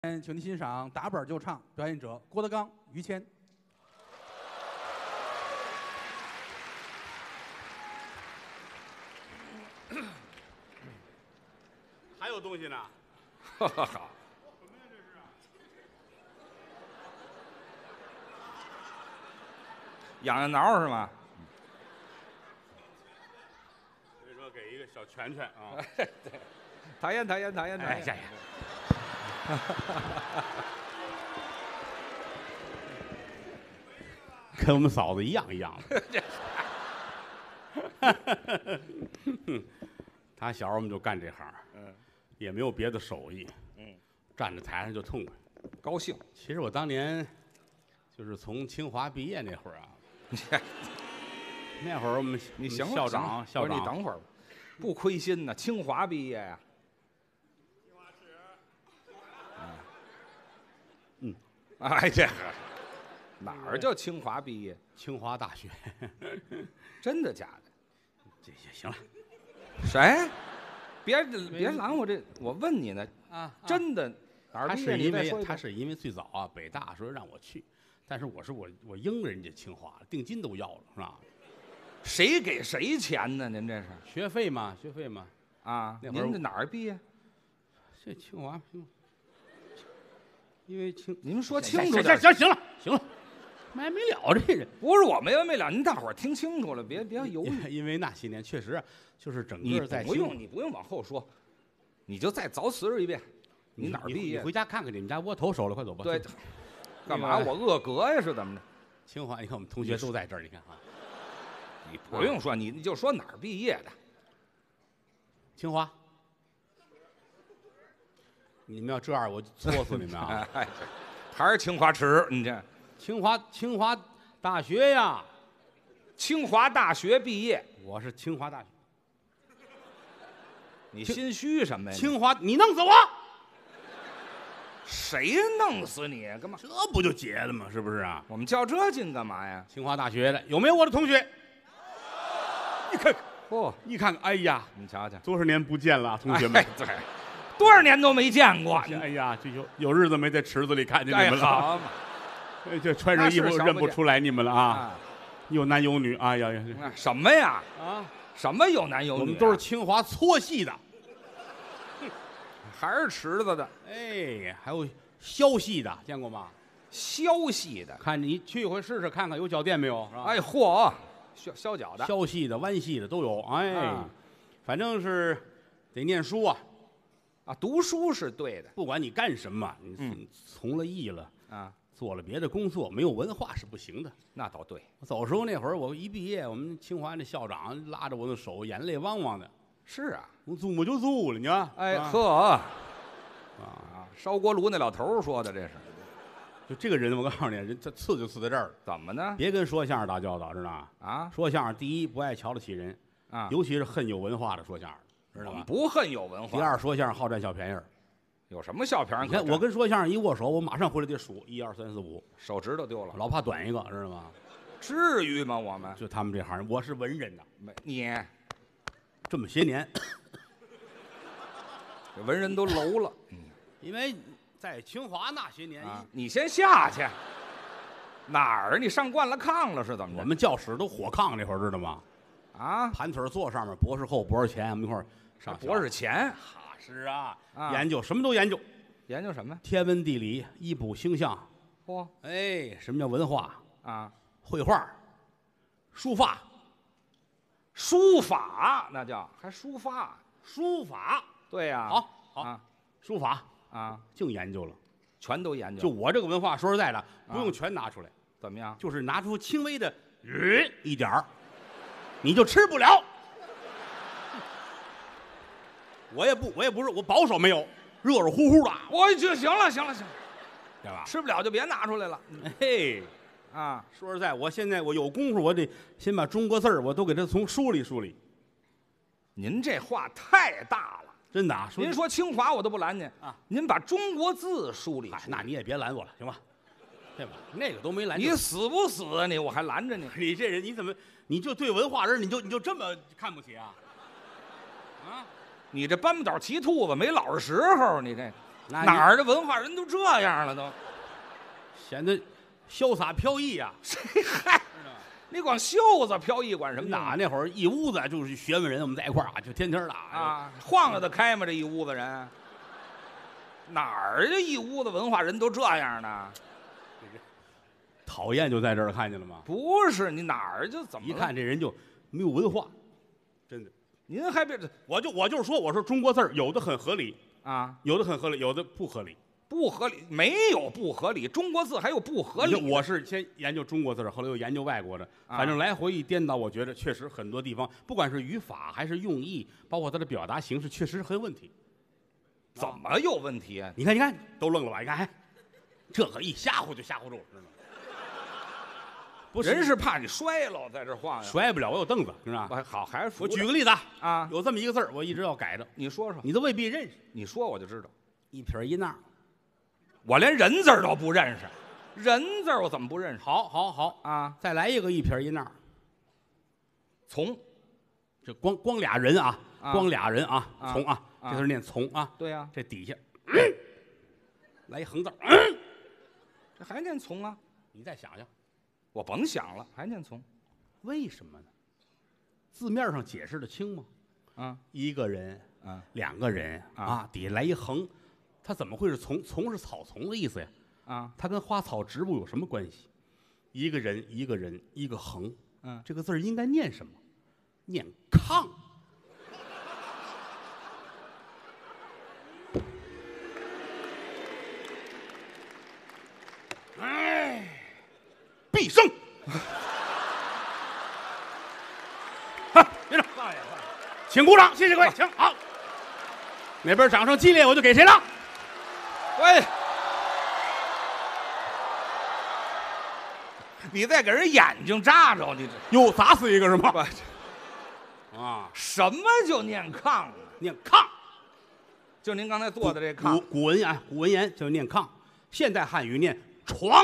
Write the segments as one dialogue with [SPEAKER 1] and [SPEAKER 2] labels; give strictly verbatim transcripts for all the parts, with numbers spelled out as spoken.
[SPEAKER 1] 请您欣赏打本就唱，表演者郭德纲、于谦。
[SPEAKER 2] 还有东西呢？
[SPEAKER 3] 好，痒痒挠是吗？
[SPEAKER 2] 所以说给一个小拳拳啊！
[SPEAKER 3] 对，讨厌讨厌讨厌讨
[SPEAKER 2] 哎
[SPEAKER 3] 厌！
[SPEAKER 2] 呀呀！跟我们嫂子一样一样的。他小时候我们就干这行，
[SPEAKER 3] 嗯，
[SPEAKER 2] 也没有别的手艺，
[SPEAKER 3] 嗯，
[SPEAKER 2] 站在台上就痛快。
[SPEAKER 3] 高兴。
[SPEAKER 2] 其实我当年就是从清华毕业那会儿啊，那会儿我们
[SPEAKER 3] 你行了
[SPEAKER 2] 校长校长，
[SPEAKER 3] 你等会儿吧，不亏心呢，清华毕业呀。
[SPEAKER 2] 嗯，
[SPEAKER 3] 哎，这个哪儿叫清华毕业？
[SPEAKER 2] 清华大学，
[SPEAKER 3] 真的假的？
[SPEAKER 2] 这也行了。
[SPEAKER 3] 谁？别别拦我这，我问你呢，
[SPEAKER 2] 啊，
[SPEAKER 3] 真的哪儿
[SPEAKER 2] 他
[SPEAKER 3] 毕业？
[SPEAKER 2] 是因为
[SPEAKER 3] 你再说一遍
[SPEAKER 2] 他是因为最早啊，北大说让我去，但是我是我我应人家清华了，定金都要了，是吧？
[SPEAKER 3] 谁给谁钱呢？您这是
[SPEAKER 2] 学费嘛，学费嘛。
[SPEAKER 3] 啊？
[SPEAKER 2] 那会儿
[SPEAKER 3] 您这哪儿毕业？
[SPEAKER 2] 这清华，因为清，
[SPEAKER 3] 您说清
[SPEAKER 2] 行
[SPEAKER 3] 楚点。
[SPEAKER 2] 行行了行了，没没了这人。
[SPEAKER 3] 不是我没完没了，您大伙儿听清楚了，别别犹豫。
[SPEAKER 2] 因为那些年确实就是整
[SPEAKER 3] 你
[SPEAKER 2] 个在
[SPEAKER 3] 不用，你不用往后说，你就再凿词儿一遍。你哪儿毕业？
[SPEAKER 2] 你回家看看你们家窝头熟了，快走吧。
[SPEAKER 3] 对，干嘛？我饿格呀？是怎么着？
[SPEAKER 2] 清华，你看我们同学都在这儿，你看啊。
[SPEAKER 3] 你不用说，你你就说哪儿毕业的。
[SPEAKER 2] 清华。你们要这样，我就搓死你们啊！
[SPEAKER 3] 哎，还是清华池？你这
[SPEAKER 2] 清华清华大学呀，
[SPEAKER 3] 清华大学毕业，
[SPEAKER 2] 我是清华大学。
[SPEAKER 3] 你心虚什么呀？
[SPEAKER 2] 清华，你弄死我！
[SPEAKER 3] 谁弄死你？干嘛？
[SPEAKER 2] 这不就结了吗？是不是啊？
[SPEAKER 3] 我们较这劲干嘛呀？
[SPEAKER 2] 清华大学的有没有我的同学？你看看，
[SPEAKER 3] 嚯，
[SPEAKER 2] 你看看，哎呀，
[SPEAKER 3] 你瞧瞧，
[SPEAKER 2] 多少年不见了，同学们
[SPEAKER 3] 哎。对，多少年都没见过。
[SPEAKER 2] 哎呀，就有有日子没在池子里看见你们了。
[SPEAKER 3] 好嘛，
[SPEAKER 2] 哎，这穿上衣服认不出来你们了啊！
[SPEAKER 3] 啊，
[SPEAKER 2] 有男有女，哎呀呀
[SPEAKER 3] 那什么呀？
[SPEAKER 2] 啊！
[SPEAKER 3] 什么有男有女啊？
[SPEAKER 2] 我们都是清华搓戏的，
[SPEAKER 3] 还是池子的，
[SPEAKER 2] 哎，还有削戏的，见过吗？
[SPEAKER 3] 削戏的。
[SPEAKER 2] 看你去一回试试看看，有脚垫没有？是吧？
[SPEAKER 3] 哎，嚯，削削脚的，
[SPEAKER 2] 削戏的、弯戏的都有，哎，
[SPEAKER 3] 啊
[SPEAKER 2] 反正是得念书啊。
[SPEAKER 3] 啊，读书是对的
[SPEAKER 2] 不管你干什么，你
[SPEAKER 3] 嗯
[SPEAKER 2] 从了艺了，
[SPEAKER 3] 啊，
[SPEAKER 2] 做了别的工作，没有文化是不行的。
[SPEAKER 3] 那倒对，
[SPEAKER 2] 我走时候那会儿，我一毕业，我们清华那校长拉着我的手，眼泪汪汪的。
[SPEAKER 3] 是啊，
[SPEAKER 2] 我做我就做了，你看。
[SPEAKER 3] 哎
[SPEAKER 2] 啊
[SPEAKER 3] 呵，
[SPEAKER 2] 啊，
[SPEAKER 3] 啊，烧锅炉那老头儿说的这是
[SPEAKER 2] 就这个人，我告诉你，人这刺就刺在这儿了。
[SPEAKER 3] 怎么呢？
[SPEAKER 2] 别跟说相声打交道，知道吗？
[SPEAKER 3] 啊
[SPEAKER 2] 说相声第一不爱瞧得起人，
[SPEAKER 3] 啊，
[SPEAKER 2] 尤其是恨有文化的说相声，知道吗？
[SPEAKER 3] 我们不恨有文化。
[SPEAKER 2] 第二，说相声好占小便宜儿。
[SPEAKER 3] 有什么小便宜可占？
[SPEAKER 2] 你看我跟说相声一握手，我马上回来得数一二三四五，
[SPEAKER 3] 手指头丢了，
[SPEAKER 2] 老怕短一个，知道吗？
[SPEAKER 3] 至于吗？我们
[SPEAKER 2] 就他们这行，我是文人呐，
[SPEAKER 3] 没你
[SPEAKER 2] 这么些年，
[SPEAKER 3] 这文人都楼了
[SPEAKER 2] 因为在清华那些年，
[SPEAKER 3] 啊！你先下去，哪儿？你上惯了炕了是怎么着？
[SPEAKER 2] 我们教室都火炕那会儿，知道吗？
[SPEAKER 3] 啊，
[SPEAKER 2] 盘腿坐上面，博士后、博士前，我们一块儿上
[SPEAKER 3] 博士前
[SPEAKER 2] 哈是啊，
[SPEAKER 3] 啊
[SPEAKER 2] 研究什么都研究，
[SPEAKER 3] 研究什么？
[SPEAKER 2] 天文地理、医卜星象，
[SPEAKER 3] 嚯
[SPEAKER 2] 哎，什么叫文化？
[SPEAKER 3] 啊，
[SPEAKER 2] 绘画、书法、
[SPEAKER 3] 书法那叫还书法？
[SPEAKER 2] 书法，
[SPEAKER 3] 对呀，
[SPEAKER 2] 好好
[SPEAKER 3] 啊
[SPEAKER 2] 书法
[SPEAKER 3] 啊，
[SPEAKER 2] 净研究了。
[SPEAKER 3] 全都研究。
[SPEAKER 2] 就我这个文化，说实在的，不用全拿出来，
[SPEAKER 3] 怎么样？
[SPEAKER 2] 就是拿出轻微的呃一点儿，你就吃不了。我也不，我也不是，我保守没有，热热乎乎的，
[SPEAKER 3] 我就行了，行了，行了，
[SPEAKER 2] 对吧？
[SPEAKER 3] 吃不了就别拿出来了
[SPEAKER 2] 嘿，
[SPEAKER 3] 啊！
[SPEAKER 2] 说实在，我现在我有功夫，我得先把中国字儿我都给它从梳理梳理。
[SPEAKER 3] 您这话太大了。
[SPEAKER 2] 真的啊，
[SPEAKER 3] 您说清华我都不拦您
[SPEAKER 2] 啊，
[SPEAKER 3] 您把中国字梳理
[SPEAKER 2] 哎，
[SPEAKER 3] 梳理。
[SPEAKER 2] 那你也别拦我了，行吧？对吧？那个都没拦住。
[SPEAKER 3] 你死不死啊你？我还拦着你。
[SPEAKER 2] 你这人你怎么你就对文化人你就你就这么看不起啊？啊，
[SPEAKER 3] 你这搬不倒骑兔子没老实时候，你这哪儿的文化人都这样了都，
[SPEAKER 2] 显得潇洒飘逸啊！
[SPEAKER 3] 谁嗨？你光袖子飘逸管什么呢？
[SPEAKER 2] 那那会儿一屋子就是学问人，我们在一块儿啊，就天天的
[SPEAKER 3] 啊，晃悠得开吗？这一屋子人，哪儿这一屋子文化人都这样呢？
[SPEAKER 2] 讨厌就在这儿看见了吗？
[SPEAKER 3] 不是你哪儿就怎么
[SPEAKER 2] 一看这人就没有文化，真的。
[SPEAKER 3] 您还别
[SPEAKER 2] 我就我就是说，我说中国字儿有的很合理
[SPEAKER 3] 啊，
[SPEAKER 2] 有的很合理，有的不合理。
[SPEAKER 3] 不合理没有不合理，中国字还有不合理。
[SPEAKER 2] 我是先研究中国字，后来又研究外国的，反正来回一颠倒，我觉得确实很多地方，不管是语法还是用意，包括它的表达形式，确实很有问题。
[SPEAKER 3] 怎么有问题啊？
[SPEAKER 2] 你看，你看，都愣了吧？你看，这个一吓唬就吓唬住了，知道吗？
[SPEAKER 3] 不是，人是怕你摔了，在这晃悠。
[SPEAKER 2] 摔不了，我有凳子，是吧？
[SPEAKER 3] 我好，还是
[SPEAKER 2] 我举个例子
[SPEAKER 3] 啊，
[SPEAKER 2] 有这么一个字儿，我一直要改着。
[SPEAKER 3] 你说说，
[SPEAKER 2] 你都未必认识。
[SPEAKER 3] 你说我就知道，
[SPEAKER 2] 一撇一捺。
[SPEAKER 3] 我连人字都不认识，人字我怎么不认识？
[SPEAKER 2] 好，好，好
[SPEAKER 3] 啊！
[SPEAKER 2] 再来一个一撇一捺。
[SPEAKER 3] 从，
[SPEAKER 2] 这光光俩人啊，
[SPEAKER 3] 啊
[SPEAKER 2] 光俩人啊，
[SPEAKER 3] 啊
[SPEAKER 2] 从啊，
[SPEAKER 3] 啊
[SPEAKER 2] 这字念从啊。
[SPEAKER 3] 对呀、啊，
[SPEAKER 2] 这底下、嗯、来一横字、嗯，
[SPEAKER 3] 这还念从啊？
[SPEAKER 2] 你再想想，
[SPEAKER 3] 我甭想了，还念从，
[SPEAKER 2] 为什么呢？字面上解释的清吗？
[SPEAKER 3] 啊，
[SPEAKER 2] 一个人，
[SPEAKER 3] 啊，
[SPEAKER 2] 两个人
[SPEAKER 3] 啊，
[SPEAKER 2] 啊底下来一横。它怎么会是从？从是草丛的意思呀，
[SPEAKER 3] 啊，
[SPEAKER 2] 它跟花草植物有什么关系？一个人，一个人，一个横，
[SPEAKER 3] 嗯，
[SPEAKER 2] 这个字儿应该念什么？念抗。哎，必胜！哈，别着，请鼓掌，谢谢各位，请好。哪边掌声激烈，我就给谁了。
[SPEAKER 3] 喂，你再给人眼睛扎着，你这
[SPEAKER 2] 又砸死一个是吗？啊，
[SPEAKER 3] 什么就念炕啊？
[SPEAKER 2] 念炕，
[SPEAKER 3] 就您刚才做的这炕。
[SPEAKER 2] 古古文啊，古文言就念炕，现代汉语念床。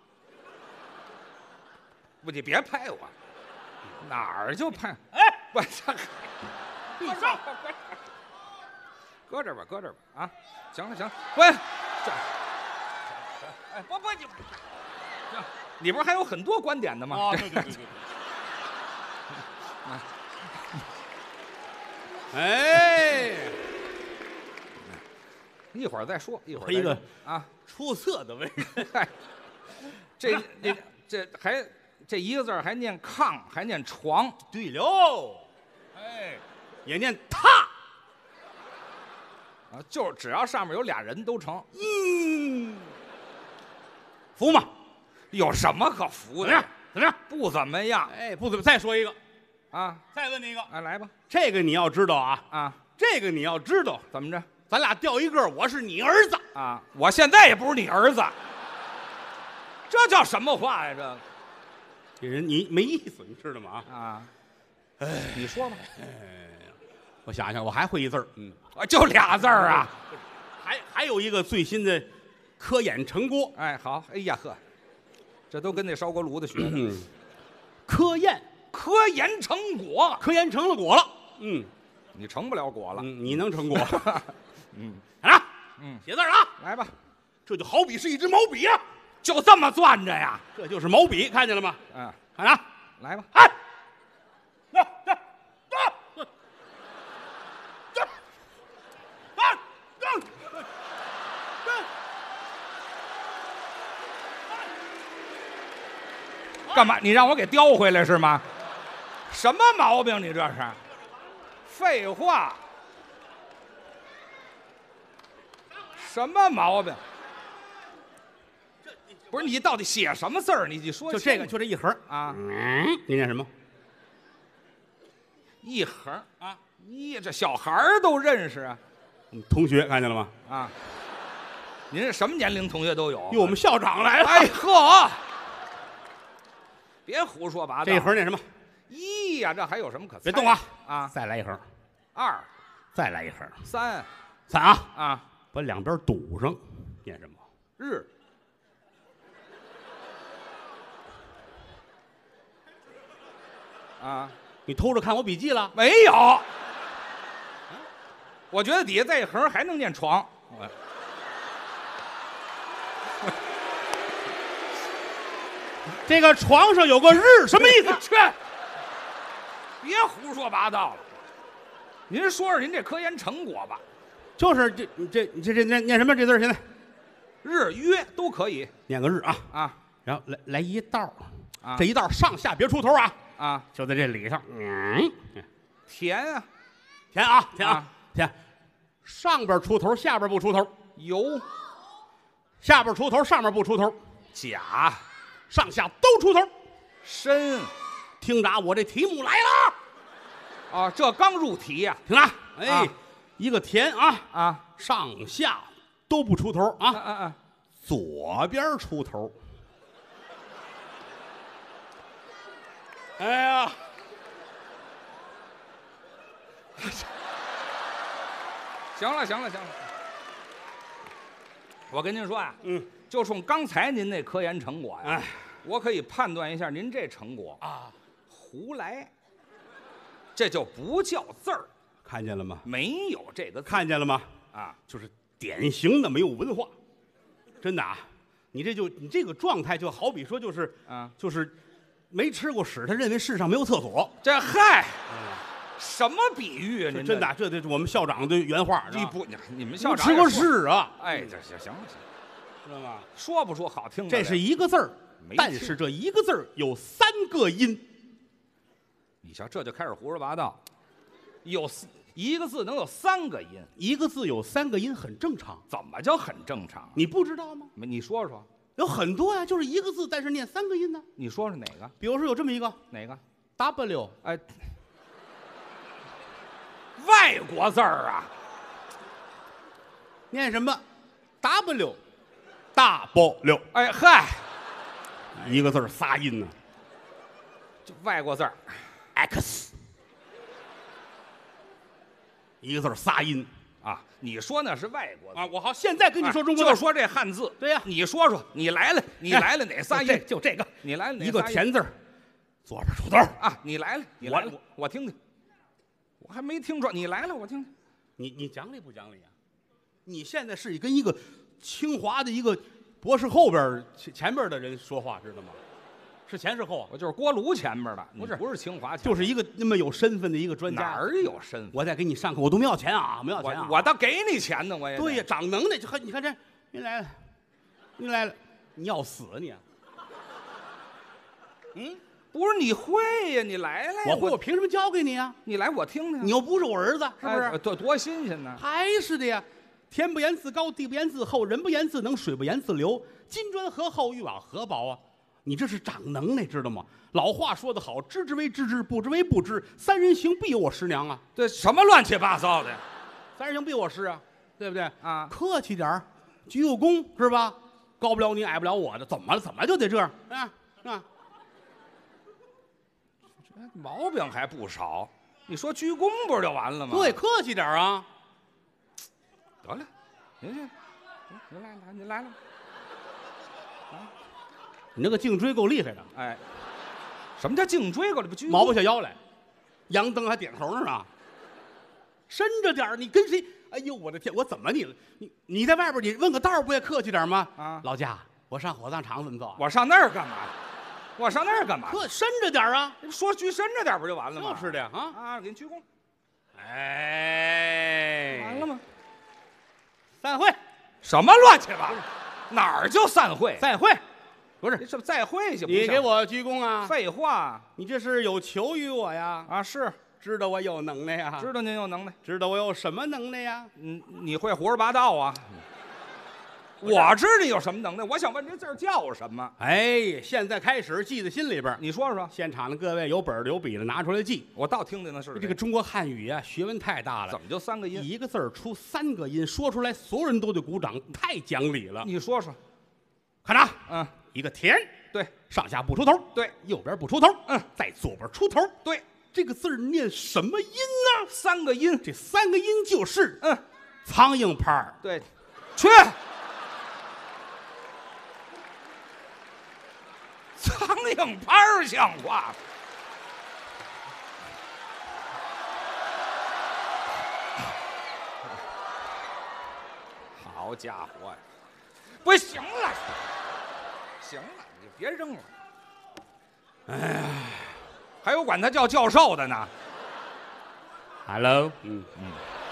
[SPEAKER 3] 不，你别拍我，哪儿就拍？
[SPEAKER 2] 哎，
[SPEAKER 3] 我这闭上，搁这儿吧，搁这儿吧，啊，行了行了，喂，这，哎，不不你，行，里边还有很多观点的吗？
[SPEAKER 2] 啊，对对对对。哎，
[SPEAKER 3] 一会儿再说，一会儿
[SPEAKER 2] 一个
[SPEAKER 3] 啊，
[SPEAKER 2] 出色的为人，
[SPEAKER 3] 这这这还这一个字还念炕，还念床。
[SPEAKER 2] 对喽，哎，也念榻。
[SPEAKER 3] 啊，就只要上面有俩人都成。
[SPEAKER 2] 嗯，服吗？
[SPEAKER 3] 有什么可服的？
[SPEAKER 2] 怎么样？怎么样？
[SPEAKER 3] 不怎么样。
[SPEAKER 2] 哎，不怎么。再说一个，
[SPEAKER 3] 啊，
[SPEAKER 2] 再问你一个。
[SPEAKER 3] 哎，来吧。
[SPEAKER 2] 这个你要知道啊
[SPEAKER 3] 啊，
[SPEAKER 2] 这个你要知道。
[SPEAKER 3] 怎么着？
[SPEAKER 2] 咱俩掉一个，我是你儿子
[SPEAKER 3] 啊，我现在也不是你儿子。这叫什么话呀？这
[SPEAKER 2] 这人你没意思，你知道吗？
[SPEAKER 3] 啊，啊，哎，你说吧。
[SPEAKER 2] 哎，我想想，我还会一字儿，嗯。
[SPEAKER 3] 啊，就俩字儿啊，
[SPEAKER 2] 还还有一个最新的科研成果。
[SPEAKER 3] 哎，好，哎呀呵，这都跟那烧锅炉子学的。
[SPEAKER 2] 嗯，科研，
[SPEAKER 3] 科研成果，
[SPEAKER 2] 科研成了果了。嗯，
[SPEAKER 3] 你成不了果了。
[SPEAKER 2] 嗯，你能成果。
[SPEAKER 3] 嗯，
[SPEAKER 2] 啊，
[SPEAKER 3] 嗯，
[SPEAKER 2] 写字儿啊，
[SPEAKER 3] 来吧。
[SPEAKER 2] 这就好比是一支毛笔啊，
[SPEAKER 3] 就这么攥着呀。
[SPEAKER 2] 这就是毛笔，看见了吗？
[SPEAKER 3] 嗯，
[SPEAKER 2] 看啊，
[SPEAKER 3] 来吧。
[SPEAKER 2] 哎，这这这。
[SPEAKER 3] 干嘛？你让我给叼回来是吗？什么毛病？你这是？废话。什么毛病？不是你到底写什么字儿？你你说
[SPEAKER 2] 就这个，就这一横
[SPEAKER 3] 啊？
[SPEAKER 2] 嗯，你念什么？
[SPEAKER 3] 一横
[SPEAKER 2] 啊？
[SPEAKER 3] 咦，这小孩儿都认识啊？
[SPEAKER 2] 同学看见了吗？
[SPEAKER 3] 啊，您这什么年龄同学都有？
[SPEAKER 2] 哟，我们校长来了。
[SPEAKER 3] 哎呵，别胡说八道。
[SPEAKER 2] 这一横念什么？
[SPEAKER 3] 一呀，这还有什么可猜？
[SPEAKER 2] 别动啊！
[SPEAKER 3] 啊，
[SPEAKER 2] 再来一横。
[SPEAKER 3] 二，
[SPEAKER 2] 再来一横。
[SPEAKER 3] 三，
[SPEAKER 2] 三啊
[SPEAKER 3] 啊，
[SPEAKER 2] 把两边堵上，念什么？
[SPEAKER 3] 日。啊，
[SPEAKER 2] 你偷着看我笔记了？
[SPEAKER 3] 没有。我觉得底下再一横还能念床。
[SPEAKER 2] 这个床上有个日，什么意思？
[SPEAKER 3] 去，别胡说八道了。您说说您这科研成果吧。
[SPEAKER 2] 就是这这这这念念什么这字儿？现在
[SPEAKER 3] 日约都可以
[SPEAKER 2] 念个日啊
[SPEAKER 3] 啊，
[SPEAKER 2] 然后来来一道
[SPEAKER 3] 啊
[SPEAKER 2] 这一道上下别出头啊，
[SPEAKER 3] 啊，
[SPEAKER 2] 就在这里头，嗯，
[SPEAKER 3] 甜啊，
[SPEAKER 2] 填啊填啊
[SPEAKER 3] 啊
[SPEAKER 2] 填，上边出头，下边不出头，
[SPEAKER 3] 油
[SPEAKER 2] 下边出头，上面不出头，
[SPEAKER 3] 假
[SPEAKER 2] 上下都出头。
[SPEAKER 3] 深
[SPEAKER 2] 听着啊，我这题目来了，
[SPEAKER 3] 啊，这刚入题呀
[SPEAKER 2] 听着啊，哎，
[SPEAKER 3] 啊
[SPEAKER 2] 一个填啊，
[SPEAKER 3] 啊
[SPEAKER 2] 上下都不出头啊，
[SPEAKER 3] 啊啊啊！
[SPEAKER 2] 左边出头。哎呀，
[SPEAKER 3] 行了行了行了，我跟您说啊，
[SPEAKER 2] 嗯，
[SPEAKER 3] 就冲刚才您那科研成果呀，
[SPEAKER 2] 哎
[SPEAKER 3] 我可以判断一下您这成果
[SPEAKER 2] 啊，
[SPEAKER 3] 胡来，这就不叫字儿，
[SPEAKER 2] 看见了吗？
[SPEAKER 3] 没有这个字
[SPEAKER 2] 看见了吗？
[SPEAKER 3] 啊。
[SPEAKER 2] 就是典型的没有文化，真的啊！你这就你这个状态，就好比说就是
[SPEAKER 3] 啊，
[SPEAKER 2] 就是没吃过屎，他认为世上没有厕所。
[SPEAKER 3] 这嗨，什么比喻啊？您
[SPEAKER 2] 这真的啊，这这我们校长的原话，
[SPEAKER 3] 这，你不，你们校
[SPEAKER 2] 校吃过
[SPEAKER 3] 长也说，
[SPEAKER 2] 屎啊，
[SPEAKER 3] 哎，这行行了行了，
[SPEAKER 2] 知道吗？
[SPEAKER 3] 说不出好听的来。
[SPEAKER 2] 这是一个字儿，
[SPEAKER 3] 没听
[SPEAKER 2] 但是这一个字儿有三个音。
[SPEAKER 3] 你瞧，这就开始胡说八道，有四一个字能有三个音，
[SPEAKER 2] 一个字有三个音很正常，
[SPEAKER 3] 怎么叫很正常啊？
[SPEAKER 2] 你不知道吗？
[SPEAKER 3] 没你说说，
[SPEAKER 2] 有很多呀、就是一个字，但是念三个音呢。
[SPEAKER 3] 你说说哪个
[SPEAKER 2] 比如说有这么一个
[SPEAKER 3] 哪个？
[SPEAKER 2] W，
[SPEAKER 3] 哎，外国字儿啊，
[SPEAKER 2] 念什么 W， W，
[SPEAKER 3] 哎嗨，
[SPEAKER 2] 一个字儿仨音呢。
[SPEAKER 3] 这外国字儿
[SPEAKER 2] X， 一个字儿仨音
[SPEAKER 3] 啊，你说那是外国字
[SPEAKER 2] 啊！我好，现在跟你说中国字，
[SPEAKER 3] 就说这汉字，
[SPEAKER 2] 对呀
[SPEAKER 3] 你说说，你来了，你来了哪仨
[SPEAKER 2] 这
[SPEAKER 3] 音？
[SPEAKER 2] 就这个
[SPEAKER 3] 你来了哪
[SPEAKER 2] 一个
[SPEAKER 3] 仨音
[SPEAKER 2] 田字儿，左边出头。
[SPEAKER 3] 啊，你来了，你来了，
[SPEAKER 2] 我
[SPEAKER 3] 我我听听，我还没听说，你来了，我听听。
[SPEAKER 2] 你你讲理不讲理啊？你现在是跟一个清华的一个博士后边儿前前边儿的人说话，知道吗？是前是后啊？
[SPEAKER 3] 我就是锅炉前面的，
[SPEAKER 2] 不是
[SPEAKER 3] 不是清华前面，
[SPEAKER 2] 就是一个那么有身份的一个专家。
[SPEAKER 3] 哪儿有身份？
[SPEAKER 2] 我在给你上课，我都没要钱啊，没要钱啊。
[SPEAKER 3] 我我倒给你钱呢，我也得
[SPEAKER 2] 对呀，长能耐就很，你看这，您来了，您来了，你要死啊你！嗯，
[SPEAKER 3] 不是你会呀，你来了呀，
[SPEAKER 2] 我会，我凭什么教给你啊？
[SPEAKER 3] 你来我听听，
[SPEAKER 2] 你又不是我儿子，是不是？
[SPEAKER 3] 哎多多新鲜呢？
[SPEAKER 2] 还是的呀。天不言自高，地不言自厚，人不言自能，水不言自流。金砖何厚，玉瓦何薄啊！你这是长能耐，知道吗？老话说得好，知之为知之，不知为不知。三人行，必有我师娘啊！
[SPEAKER 3] 这什么乱七八糟的
[SPEAKER 2] 三人行，必有我师啊，对不对？
[SPEAKER 3] 啊？
[SPEAKER 2] 客气点儿，鞠个躬是吧？高不了你，矮不了我的，怎么了？怎么就得这样啊？啊！
[SPEAKER 3] 毛病还不少，你说鞠躬不是就完了吗？
[SPEAKER 2] 对，，客气点儿啊！
[SPEAKER 3] 得了，您您您来了，您来了，
[SPEAKER 2] 你那个颈椎够厉害的，
[SPEAKER 3] 哎，什么叫颈椎过来不鞠躬？
[SPEAKER 2] 毛不下腰来，杨登还点头呢啊！伸着点儿，你跟谁？哎呦，我的天，我怎么你了？你你在外边，你问个道儿不也客气点吗？
[SPEAKER 3] 啊
[SPEAKER 2] 老家，我上火葬场怎么走？
[SPEAKER 3] 我上那儿干嘛？我上那儿干嘛？
[SPEAKER 2] 客伸着点儿啊！
[SPEAKER 3] 说鞠伸着点不就完了吗？
[SPEAKER 2] 就是的呀啊！
[SPEAKER 3] 啊，给你鞠躬，
[SPEAKER 2] 哎，
[SPEAKER 3] 完了吗？
[SPEAKER 2] 散会，
[SPEAKER 3] 什么乱七八糟？哪儿就散会？
[SPEAKER 2] 散会，不是
[SPEAKER 3] 这这再会去？
[SPEAKER 2] 你给我鞠躬啊！
[SPEAKER 3] 废话
[SPEAKER 2] 你这是有求于我呀？
[SPEAKER 3] 啊！是
[SPEAKER 2] 知道我有能耐呀？
[SPEAKER 3] 知道您有能耐，
[SPEAKER 2] 知道我有什么能耐呀？
[SPEAKER 3] 嗯，你会胡说八道啊？我知道你有什么能耐，我想问这字儿叫什么？
[SPEAKER 2] 哎，现在开始记在心里边儿。
[SPEAKER 3] 你说说，
[SPEAKER 2] 现场的各位有本儿的有笔的拿出来记。
[SPEAKER 3] 我倒听听那是
[SPEAKER 2] 这个中国汉语啊，学问太大了。
[SPEAKER 3] 怎么就三个音？
[SPEAKER 2] 一个字儿出三个音，说出来所有人都得鼓掌，太讲理了。
[SPEAKER 3] 你说说，
[SPEAKER 2] 看着啊，
[SPEAKER 3] 嗯，
[SPEAKER 2] 一个田，
[SPEAKER 3] 对
[SPEAKER 2] 上下不出头，
[SPEAKER 3] 对，
[SPEAKER 2] 右边不出头，
[SPEAKER 3] 嗯，
[SPEAKER 2] 在左边出头。
[SPEAKER 3] 对，
[SPEAKER 2] 这个字儿念什么音呢？
[SPEAKER 3] 三个音，
[SPEAKER 2] 这三个音就是
[SPEAKER 3] 嗯，
[SPEAKER 2] 苍蝇拍儿。
[SPEAKER 3] 对，去。苍蝇拍儿像话吗？好家伙呀！ 不行了，行了，你就别扔了。哎呀，还有管他叫教授的呢。
[SPEAKER 2] Hello， 嗯嗯，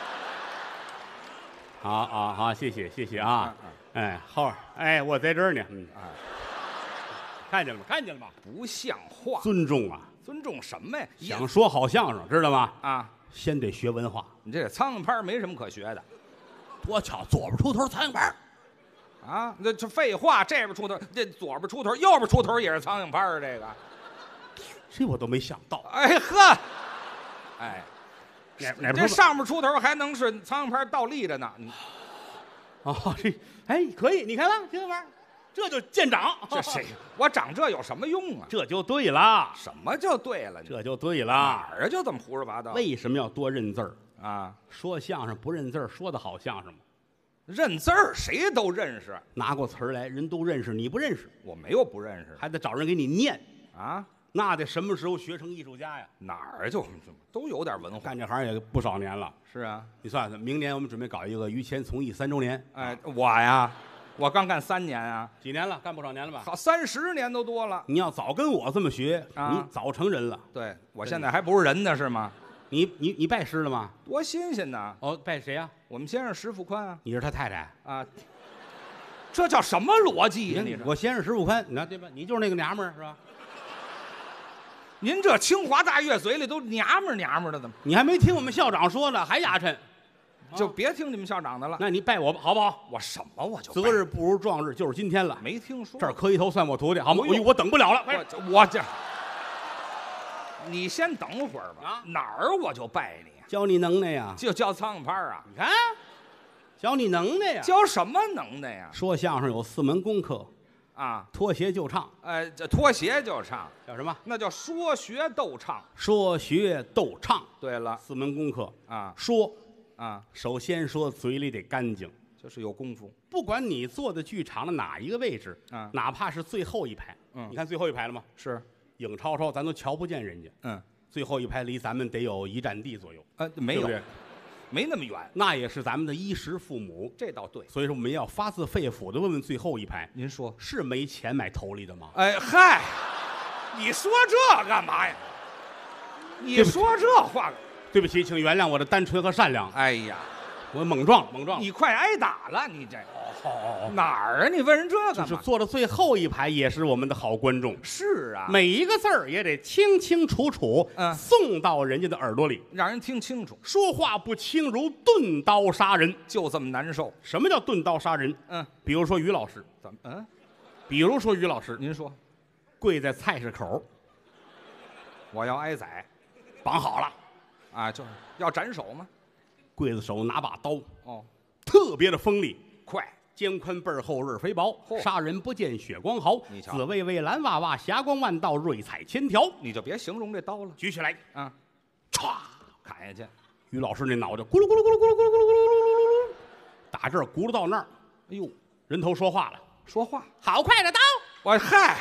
[SPEAKER 2] 好啊好，谢谢谢谢啊，
[SPEAKER 3] 嗯
[SPEAKER 2] 哎好，哎我在这儿呢，嗯
[SPEAKER 3] 啊，
[SPEAKER 2] 看见了吗？看见了吗？
[SPEAKER 3] 不像话，
[SPEAKER 2] 尊重啊，
[SPEAKER 3] 尊重什么呀？
[SPEAKER 2] 想说好相声，知道吗？
[SPEAKER 3] 啊，
[SPEAKER 2] 先得学文化。
[SPEAKER 3] 你这苍蝇拍没什么可学的
[SPEAKER 2] 多巧，左边出头苍蝇拍，
[SPEAKER 3] 啊！那这废话，这边出头，这左边出头，右边出头也是苍蝇拍儿，这个。
[SPEAKER 2] 这我都没想到。
[SPEAKER 3] 哎呵，哎，
[SPEAKER 2] 哪哪边
[SPEAKER 3] 这上面出头还能是苍蝇拍倒立着呢？你
[SPEAKER 2] 哦，这哎可以，你看吧，这玩意儿，这就见长。
[SPEAKER 3] 这谁？我长这有什么用啊？
[SPEAKER 2] 这就对了，
[SPEAKER 3] 什么就对了？你
[SPEAKER 2] 这就对
[SPEAKER 3] 哪
[SPEAKER 2] 了。
[SPEAKER 3] 儿啊？就这么胡说八道？
[SPEAKER 2] 为什么要多认字儿？
[SPEAKER 3] 啊，
[SPEAKER 2] 说相声不认字儿，说的好相声吗？
[SPEAKER 3] 认字儿谁都认识，
[SPEAKER 2] 拿过词儿来，人都认识，你不认识，
[SPEAKER 3] 我没有不认识的
[SPEAKER 2] 还得找人给你念，
[SPEAKER 3] 啊。
[SPEAKER 2] 那得什么时候学成艺术家呀？
[SPEAKER 3] 哪儿就都有点文化。
[SPEAKER 2] 干这行也不少年了。
[SPEAKER 3] 是啊，
[SPEAKER 2] 你算算，明年我们准备搞一个于谦从艺三周年。
[SPEAKER 3] 哎，我呀，我刚干三年啊，
[SPEAKER 2] 几年了？干不少年了吧？
[SPEAKER 3] 好三十年都多了。
[SPEAKER 2] 你要早跟我这么学，
[SPEAKER 3] 啊
[SPEAKER 2] 你早成人了。
[SPEAKER 3] 对我现在还不是人呢，是吗？
[SPEAKER 2] 你你你拜师了吗？
[SPEAKER 3] 多新鲜呐！
[SPEAKER 2] 哦，拜谁呀？
[SPEAKER 3] 我们先生石富宽啊
[SPEAKER 2] 你是他太太。
[SPEAKER 3] 啊，这叫什么逻辑呀？你这
[SPEAKER 2] 我先生石富宽，你看对吧？你就是那个娘们儿是吧？
[SPEAKER 3] 您这清华大乐嘴里都娘们儿娘们儿的，怎么
[SPEAKER 2] 你还没听我们校长说呢，还牙碜。
[SPEAKER 3] 就别听你们校长的了？
[SPEAKER 2] 那你拜我吧，好不好？
[SPEAKER 3] 我什么我就
[SPEAKER 2] 择日不如撞日，就是今天了。
[SPEAKER 3] 没听说
[SPEAKER 2] 这儿磕一头算我徒弟，好吗？
[SPEAKER 3] 哎呦
[SPEAKER 2] 我我等不了了，快
[SPEAKER 3] 我这我这，你先等会儿吧。
[SPEAKER 2] 啊
[SPEAKER 3] 哪儿我就拜你，
[SPEAKER 2] 教你能耐呀！
[SPEAKER 3] 就教苍蝇拍儿啊？
[SPEAKER 2] 你看，教你能耐呀！
[SPEAKER 3] 教什么能耐呀？
[SPEAKER 2] 说相声有四门功课，
[SPEAKER 3] 啊，
[SPEAKER 2] 脱鞋就唱，
[SPEAKER 3] 呃，这脱鞋就唱，
[SPEAKER 2] 叫什么？
[SPEAKER 3] 那叫说学逗唱。
[SPEAKER 2] 说学逗唱，
[SPEAKER 3] 对了
[SPEAKER 2] 四门功课。
[SPEAKER 3] 啊
[SPEAKER 2] 说，
[SPEAKER 3] 啊，
[SPEAKER 2] 首先说嘴里得干净，
[SPEAKER 3] 就是有功夫。
[SPEAKER 2] 不管你坐在剧场的哪一个位置，
[SPEAKER 3] 啊
[SPEAKER 2] 哪怕是最后一排，
[SPEAKER 3] 嗯
[SPEAKER 2] 你看最后一排了吗？
[SPEAKER 3] 是，
[SPEAKER 2] 影超超咱都瞧不见人家，
[SPEAKER 3] 嗯，
[SPEAKER 2] 最后一排离咱们得有一站地左右，
[SPEAKER 3] 呃，没有
[SPEAKER 2] 对不，对？
[SPEAKER 3] 没那么远，
[SPEAKER 2] 那也是咱们的衣食父母，
[SPEAKER 3] 这倒对。
[SPEAKER 2] 所以说我们要发自肺腑的问问最后一排，
[SPEAKER 3] 您说，
[SPEAKER 2] 是没钱买头里的吗？
[SPEAKER 3] 哎嗨，你说这干嘛呀？你
[SPEAKER 2] 对不起
[SPEAKER 3] 说这话，
[SPEAKER 2] 对不起，请原谅我的单纯和善良，
[SPEAKER 3] 哎呀，
[SPEAKER 2] 我猛撞猛撞。
[SPEAKER 3] 你快挨打了，你这
[SPEAKER 2] 哦哦，
[SPEAKER 3] 哪儿啊？你问人这
[SPEAKER 2] 就是
[SPEAKER 3] 干嘛？
[SPEAKER 2] 坐到最后一排也是我们的好观众，
[SPEAKER 3] 是啊，
[SPEAKER 2] 每一个字儿也得清清楚楚，
[SPEAKER 3] 嗯
[SPEAKER 2] 送到人家的耳朵里。
[SPEAKER 3] 让人听清楚，
[SPEAKER 2] 说话不轻如钝刀杀人。
[SPEAKER 3] 就这么难受。
[SPEAKER 2] 什么叫钝刀杀人？
[SPEAKER 3] 嗯，
[SPEAKER 2] 比如说于老师，
[SPEAKER 3] 怎么？嗯，
[SPEAKER 2] 比如说于老师
[SPEAKER 3] 您说，
[SPEAKER 2] 跪在菜市口，
[SPEAKER 3] 我要挨宰
[SPEAKER 2] 绑好了，
[SPEAKER 3] 啊，就是要斩首吗？
[SPEAKER 2] 刽子手拿把刀，
[SPEAKER 3] 哦，
[SPEAKER 2] 特别的锋利，
[SPEAKER 3] 快，
[SPEAKER 2] 肩宽背厚刃肥薄，
[SPEAKER 3] 嚯
[SPEAKER 2] 杀人不见血光毫。
[SPEAKER 3] 你瞧
[SPEAKER 2] 紫薇薇蓝娃娃，霞光万道，瑞彩千条。
[SPEAKER 3] 你就别形容这刀了
[SPEAKER 2] 举起来，
[SPEAKER 3] 啊，
[SPEAKER 2] 歘，
[SPEAKER 3] 砍下去。
[SPEAKER 2] 于老师那脑袋咕噜咕噜咕噜咕噜咕噜咕噜咕噜咕噜，打这儿咕噜到那儿，
[SPEAKER 3] 哎呦，
[SPEAKER 2] 人头说话了，
[SPEAKER 3] 说话，
[SPEAKER 2] 好快的刀！
[SPEAKER 3] 我嗨，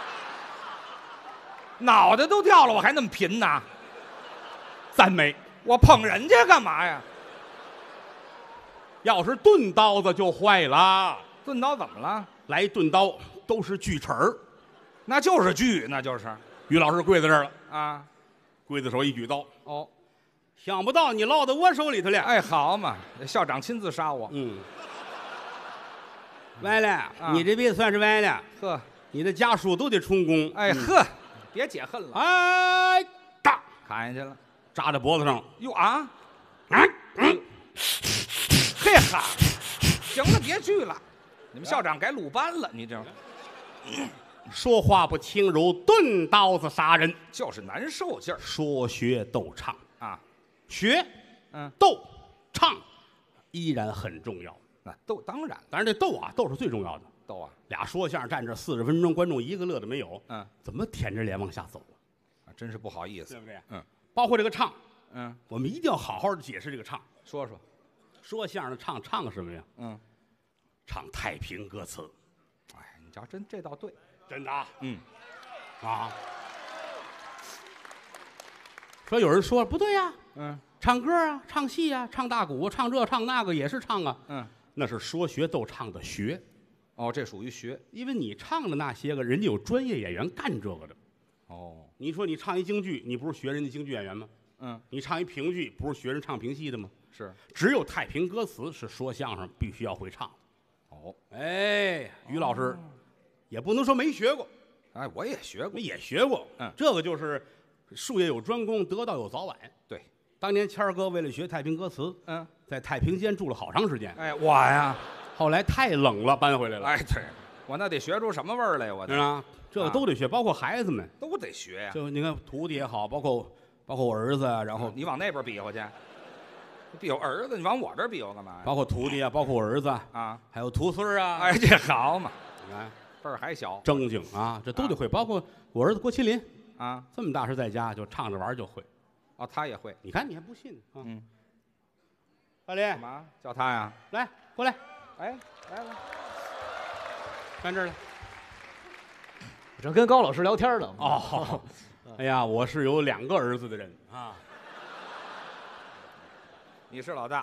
[SPEAKER 3] 脑袋都掉了，我还那么贫呢？
[SPEAKER 2] 赞美。
[SPEAKER 3] 我捧人家干嘛呀？
[SPEAKER 2] 要是钝刀子就坏了，
[SPEAKER 3] 钝刀怎么了？
[SPEAKER 2] 来钝刀都是锯齿儿。
[SPEAKER 3] 那就是锯，那就是
[SPEAKER 2] 于老师跪在这儿了，
[SPEAKER 3] 啊。
[SPEAKER 2] 刽子手一举刀，
[SPEAKER 3] 哦，
[SPEAKER 2] 想不到你落到我手里头了。
[SPEAKER 3] 哎，好嘛，校长亲自杀我。
[SPEAKER 2] 嗯，完了，你这辈子算是完了，
[SPEAKER 3] 呵，
[SPEAKER 2] 你的家属都得充公。嗯
[SPEAKER 3] 哎呵，别解恨了，
[SPEAKER 2] 哎，打
[SPEAKER 3] 砍下去了。
[SPEAKER 2] 扎在脖子上，
[SPEAKER 3] 哟啊，
[SPEAKER 2] 啊，嗯，
[SPEAKER 3] 嘿哈，行了，别锯了，你们校长改鲁班了，你这
[SPEAKER 2] 说话不轻如钝刀子杀人。
[SPEAKER 3] 就是难受劲儿
[SPEAKER 2] 说学逗唱，
[SPEAKER 3] 啊。
[SPEAKER 2] 学，
[SPEAKER 3] 嗯，
[SPEAKER 2] 逗，唱，依然很重要。
[SPEAKER 3] 那逗当然
[SPEAKER 2] 当然这逗啊，逗是最重要的。
[SPEAKER 3] 逗啊，
[SPEAKER 2] 俩说相声站这四十分钟，观众一个乐的没有，
[SPEAKER 3] 嗯，
[SPEAKER 2] 怎么舔着脸往下走啊？
[SPEAKER 3] 真是不好意思
[SPEAKER 2] 对。不对？
[SPEAKER 3] 嗯
[SPEAKER 2] 包括这个唱，
[SPEAKER 3] 嗯，
[SPEAKER 2] 我们一定要好好的解释这个唱。
[SPEAKER 3] 说说，
[SPEAKER 2] 说相声的唱唱什么呀？
[SPEAKER 3] 嗯，
[SPEAKER 2] 唱太平歌词，
[SPEAKER 3] 哎，你瞧，真这倒对。
[SPEAKER 2] 真的啊
[SPEAKER 3] 嗯，
[SPEAKER 2] 啊。说有人说不对呀，
[SPEAKER 3] 嗯
[SPEAKER 2] 唱歌啊，唱戏啊，唱大鼓，唱这唱那个也是唱啊，
[SPEAKER 3] 嗯，
[SPEAKER 2] 那是说学逗唱的学。
[SPEAKER 3] 哦，这属于学。
[SPEAKER 2] 因为你唱的那些个，人家有专业演员干这个的。
[SPEAKER 3] 哦，
[SPEAKER 2] 你说你唱一京剧，你不是学人家京剧演员吗？
[SPEAKER 3] 嗯，
[SPEAKER 2] 你唱一评剧，不是学人唱评戏的吗？
[SPEAKER 3] 是。
[SPEAKER 2] 只有太平歌词是说相声必须要会唱。
[SPEAKER 3] 哦，
[SPEAKER 2] 哎，于老师，也不能说没学过，
[SPEAKER 3] 哎，我也学过，
[SPEAKER 2] 也学过。
[SPEAKER 3] 嗯，
[SPEAKER 2] 这个就是术业有专攻，得道有早晚。
[SPEAKER 3] 对，
[SPEAKER 2] 当年谦儿哥为了学太平歌词，
[SPEAKER 3] 嗯，
[SPEAKER 2] 在太平间住了好长时间。
[SPEAKER 3] 哎，我呀，
[SPEAKER 2] 后来太冷了，搬回来了。
[SPEAKER 3] 哎，对，我那得学出什么味儿来？我
[SPEAKER 2] 是吧？这个都得学，包括孩子们
[SPEAKER 3] 都得学呀。
[SPEAKER 2] 就你看徒弟也好，包括包括我儿子，然后
[SPEAKER 3] 你往那边比划去，比我儿子，你往我这儿比划干嘛呀？
[SPEAKER 2] 包括徒弟啊，包括我儿子
[SPEAKER 3] 啊，
[SPEAKER 2] 还有徒孙儿啊。
[SPEAKER 3] 哎，这好嘛，
[SPEAKER 2] 你看
[SPEAKER 3] 辈儿还小，
[SPEAKER 2] 正经啊，这都得会。包括我儿子郭麒麟
[SPEAKER 3] 啊，
[SPEAKER 2] 这么大时在家就唱着玩就会。
[SPEAKER 3] 哦，他也会。
[SPEAKER 2] 你看你还不信啊？
[SPEAKER 3] 嗯，
[SPEAKER 2] 大林，
[SPEAKER 3] 干嘛叫他呀？
[SPEAKER 2] 来，过来，
[SPEAKER 3] 哎，来来，
[SPEAKER 2] 站这儿来。
[SPEAKER 4] 我正跟高老师聊天呢。
[SPEAKER 2] 哦，哎呀，我是有两个儿子的人啊。
[SPEAKER 3] 你是老大，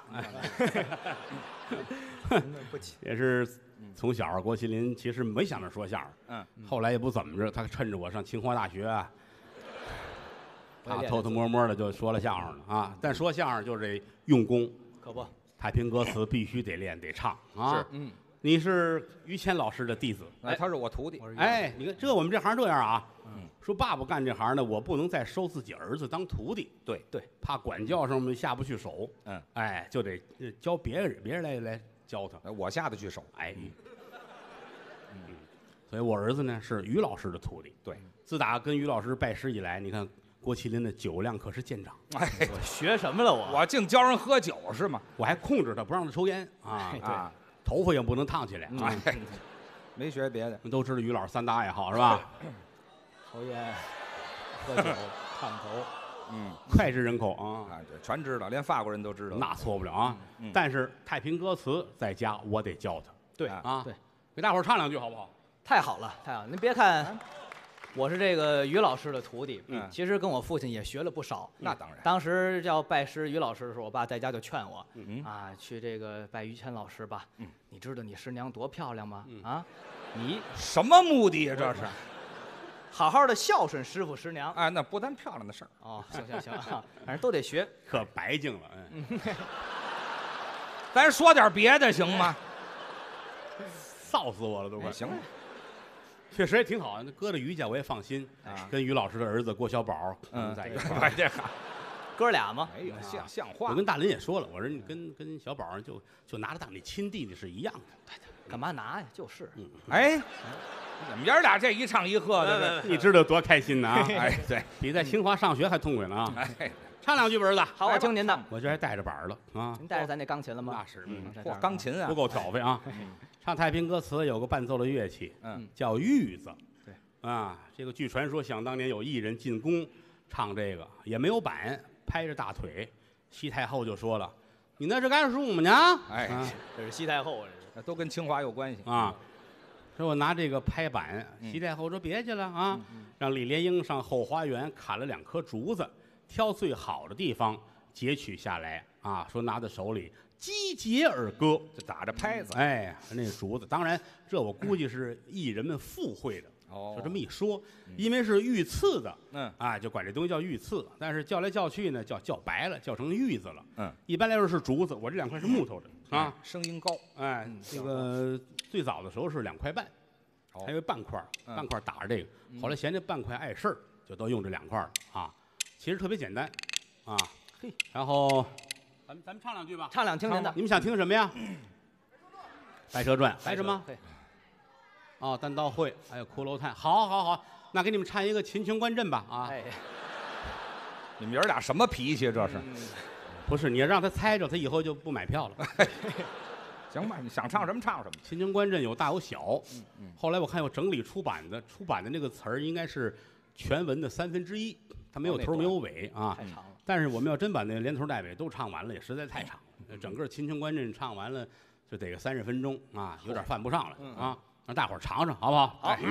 [SPEAKER 4] 不起，
[SPEAKER 2] 也是从小郭麒麟其实没想着说相声，
[SPEAKER 3] 嗯，
[SPEAKER 2] 后来也不怎么着，他趁着我上清华大学啊，他
[SPEAKER 4] 练
[SPEAKER 2] 偷偷摸摸的就说了相声了啊。但说相声就得用功，
[SPEAKER 4] 可不，
[SPEAKER 2] 太平歌词必须得练得唱啊。
[SPEAKER 3] 是，
[SPEAKER 4] 嗯，
[SPEAKER 2] 你是于谦老师的弟子，
[SPEAKER 3] 哎，他是我徒弟，
[SPEAKER 2] 哎，你看这我们这行这样啊，
[SPEAKER 3] 嗯，
[SPEAKER 2] 说爸爸干这行呢，我不能再收自己儿子当徒弟，
[SPEAKER 3] 对
[SPEAKER 4] 对，
[SPEAKER 2] 怕管教上面下不去手，
[SPEAKER 3] 嗯，
[SPEAKER 2] 哎，就得教别人，别人来来教他，
[SPEAKER 3] 哎我下得去手，
[SPEAKER 2] 哎，嗯，所以我儿子呢是于老师的徒弟，
[SPEAKER 3] 对，
[SPEAKER 2] 自打跟于老师拜师以来，你看郭麒麟的酒量可是见长，
[SPEAKER 3] 哎，
[SPEAKER 4] 我学什么了我？
[SPEAKER 3] 我净教人喝酒是吗？
[SPEAKER 2] 我还控制他不让他抽烟啊
[SPEAKER 4] 哎，
[SPEAKER 3] 啊，
[SPEAKER 2] 头发也不能烫起来啊，
[SPEAKER 3] 哎，没学别的，
[SPEAKER 2] 都知道于老师三大爱好是吧？
[SPEAKER 4] 抽烟、喝酒、烫头，
[SPEAKER 3] 嗯，
[SPEAKER 2] 脍炙人口啊。
[SPEAKER 3] 啊，这全知道，连法国人都知道，
[SPEAKER 2] 那错不了啊！
[SPEAKER 3] 嗯
[SPEAKER 2] 但是太平歌词在家我得教他
[SPEAKER 4] 对
[SPEAKER 3] 啊
[SPEAKER 2] 啊，
[SPEAKER 4] 对，
[SPEAKER 2] 给大伙儿唱两句好不好？
[SPEAKER 4] 太好了，太好了！您别看我是这个于老师的徒弟，
[SPEAKER 3] 嗯
[SPEAKER 4] 其实跟我父亲也学了不少。
[SPEAKER 3] 那当然，
[SPEAKER 4] 当时要拜师于老师的时候，我爸在家就劝我，
[SPEAKER 3] 嗯
[SPEAKER 4] 啊，去这个拜于谦老师吧。
[SPEAKER 3] 嗯，
[SPEAKER 4] 你知道你师娘多漂亮吗？
[SPEAKER 2] 嗯
[SPEAKER 4] 啊，你
[SPEAKER 3] 什么目的呀？这是，
[SPEAKER 4] 好好的孝顺师傅师娘。
[SPEAKER 3] 哎，那不但漂亮的事儿，
[SPEAKER 4] 哦，行行行，啊反正都得学。
[SPEAKER 2] 可白净了，嗯，
[SPEAKER 3] 咱说点别的行吗？
[SPEAKER 2] 臊死我了都快
[SPEAKER 3] 哎，。行了，
[SPEAKER 2] 确实也挺好，那搁着于家我也放心
[SPEAKER 3] 啊
[SPEAKER 2] 跟于老师的儿子郭小宝
[SPEAKER 3] 嗯，
[SPEAKER 2] 在一块儿。
[SPEAKER 3] 哎，这好，
[SPEAKER 4] 哥俩嘛，
[SPEAKER 3] 哎呀，像像话，
[SPEAKER 2] 我跟大林也说了，我说你跟跟小宝就就拿着当你亲弟弟是一样的。
[SPEAKER 4] 干嘛拿呀？就是。
[SPEAKER 2] 嗯，
[SPEAKER 3] 哎，你们爷儿俩这一唱一和的，
[SPEAKER 2] 你知道多开心呢啊！
[SPEAKER 3] 这哎，对，
[SPEAKER 2] 比在清华上学还痛快呢啊！
[SPEAKER 3] 哎，
[SPEAKER 2] 唱两句吧，儿子。
[SPEAKER 4] 好，我听您的。
[SPEAKER 2] 我这还带着板儿了啊，
[SPEAKER 4] 您带着咱那钢琴了吗？
[SPEAKER 2] 那是嗯
[SPEAKER 3] 嚯，
[SPEAKER 4] 在这儿
[SPEAKER 3] 钢琴啊
[SPEAKER 2] 不，够挑费啊。唱太平歌词有个伴奏的乐器，
[SPEAKER 3] 嗯，
[SPEAKER 2] 叫玉子。
[SPEAKER 4] 对
[SPEAKER 2] 啊，这个据传说，想当年有艺人进宫唱这个，也没有板，拍着大腿，西太后就说了：“你那是干什么呢？”
[SPEAKER 3] 哎
[SPEAKER 2] 啊
[SPEAKER 4] 这是西太后啊，这是。
[SPEAKER 3] 都跟清华有关系
[SPEAKER 2] 啊，说我拿这个拍板，
[SPEAKER 3] 嗯
[SPEAKER 2] 西太后说别去了啊，让李莲英上后花园砍了两颗竹子，挑最好的地方截取下来啊，说拿在手里击节而歌。
[SPEAKER 3] 就打着拍子，
[SPEAKER 2] 哎，那竹子，当然这我估计是艺人们附会的，
[SPEAKER 3] 哦
[SPEAKER 2] 就这么一说，因为是御赐的，
[SPEAKER 3] 嗯
[SPEAKER 2] 啊，就管这东西叫御赐，但是叫来叫去呢，叫叫白了，叫成玉子了。
[SPEAKER 3] 嗯，
[SPEAKER 2] 一般来说是竹子，我这两块是木头的啊，
[SPEAKER 3] 声音高，
[SPEAKER 2] 哎，
[SPEAKER 3] 嗯
[SPEAKER 2] 这个最早的时候是两块半，
[SPEAKER 3] 哦
[SPEAKER 2] 还有半块儿，
[SPEAKER 3] 嗯
[SPEAKER 2] 半块儿打着这个，后来嫌这半块碍事儿，就都用这两块儿了啊。其实特别简单啊，
[SPEAKER 4] 嘿，
[SPEAKER 2] 然后咱们咱们唱两句吧，
[SPEAKER 4] 唱两听您的。
[SPEAKER 2] 你们想听什么呀？《白蛇传》白什么？
[SPEAKER 4] 嘿
[SPEAKER 2] 哦，单刀会，还有骷髅叹。好，好，好，那给你们唱一个秦琼观阵吧啊！
[SPEAKER 4] 哎，
[SPEAKER 3] 你们爷儿俩什么脾气？这是，
[SPEAKER 2] 不是，你要让他猜着，他以后就不买票了。
[SPEAKER 3] 行吧？你想唱什么唱什么，
[SPEAKER 2] 秦琼观阵有大有小，
[SPEAKER 3] 嗯
[SPEAKER 2] 后来我看有整理出版的，出版的那个词儿应该是全文的三分之一，它没有
[SPEAKER 3] 哦那短
[SPEAKER 2] 头没有尾啊。
[SPEAKER 4] 太长了。
[SPEAKER 2] 但是我们要真把那连头带尾都唱完了，也实在太长了。整个秦琼观阵唱完了，就得个三十分钟啊，有点犯不上了啊。让大伙儿尝尝，好不好？
[SPEAKER 4] 好
[SPEAKER 2] 哎嗯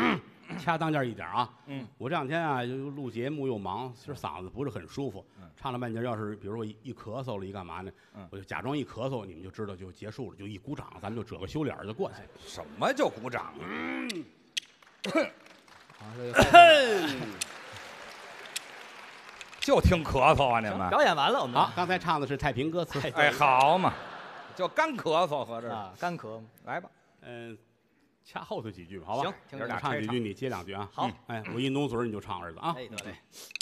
[SPEAKER 2] 恰当件一点啊。
[SPEAKER 3] 嗯，
[SPEAKER 2] 我这两天啊，又录节目又忙，其实嗓子不是很舒服。
[SPEAKER 3] 嗯，
[SPEAKER 2] 唱了半截，要是比如说一一咳嗽了，一干嘛呢？
[SPEAKER 3] 嗯，
[SPEAKER 2] 我就假装一咳嗽，你们就知道就结束了，就一鼓掌，咱们就褶个羞脸就过去了。
[SPEAKER 3] 什么叫鼓掌啊？
[SPEAKER 2] 嗯，
[SPEAKER 4] 啊，这个
[SPEAKER 3] 就听咳嗽啊，你们。
[SPEAKER 4] 表演完了，我们
[SPEAKER 2] 好，刚才唱的是太平歌词。
[SPEAKER 3] 哎，好嘛，就干咳嗽，合着
[SPEAKER 4] 啊，干咳。
[SPEAKER 3] 来吧。
[SPEAKER 2] 嗯，掐后头几句吧，好吧？
[SPEAKER 4] 行听
[SPEAKER 2] 我
[SPEAKER 3] 着
[SPEAKER 2] 唱几句，你接两句啊。
[SPEAKER 4] 好，
[SPEAKER 2] 哎，我一努嘴儿你就唱儿子啊。
[SPEAKER 4] 哎，得嘞。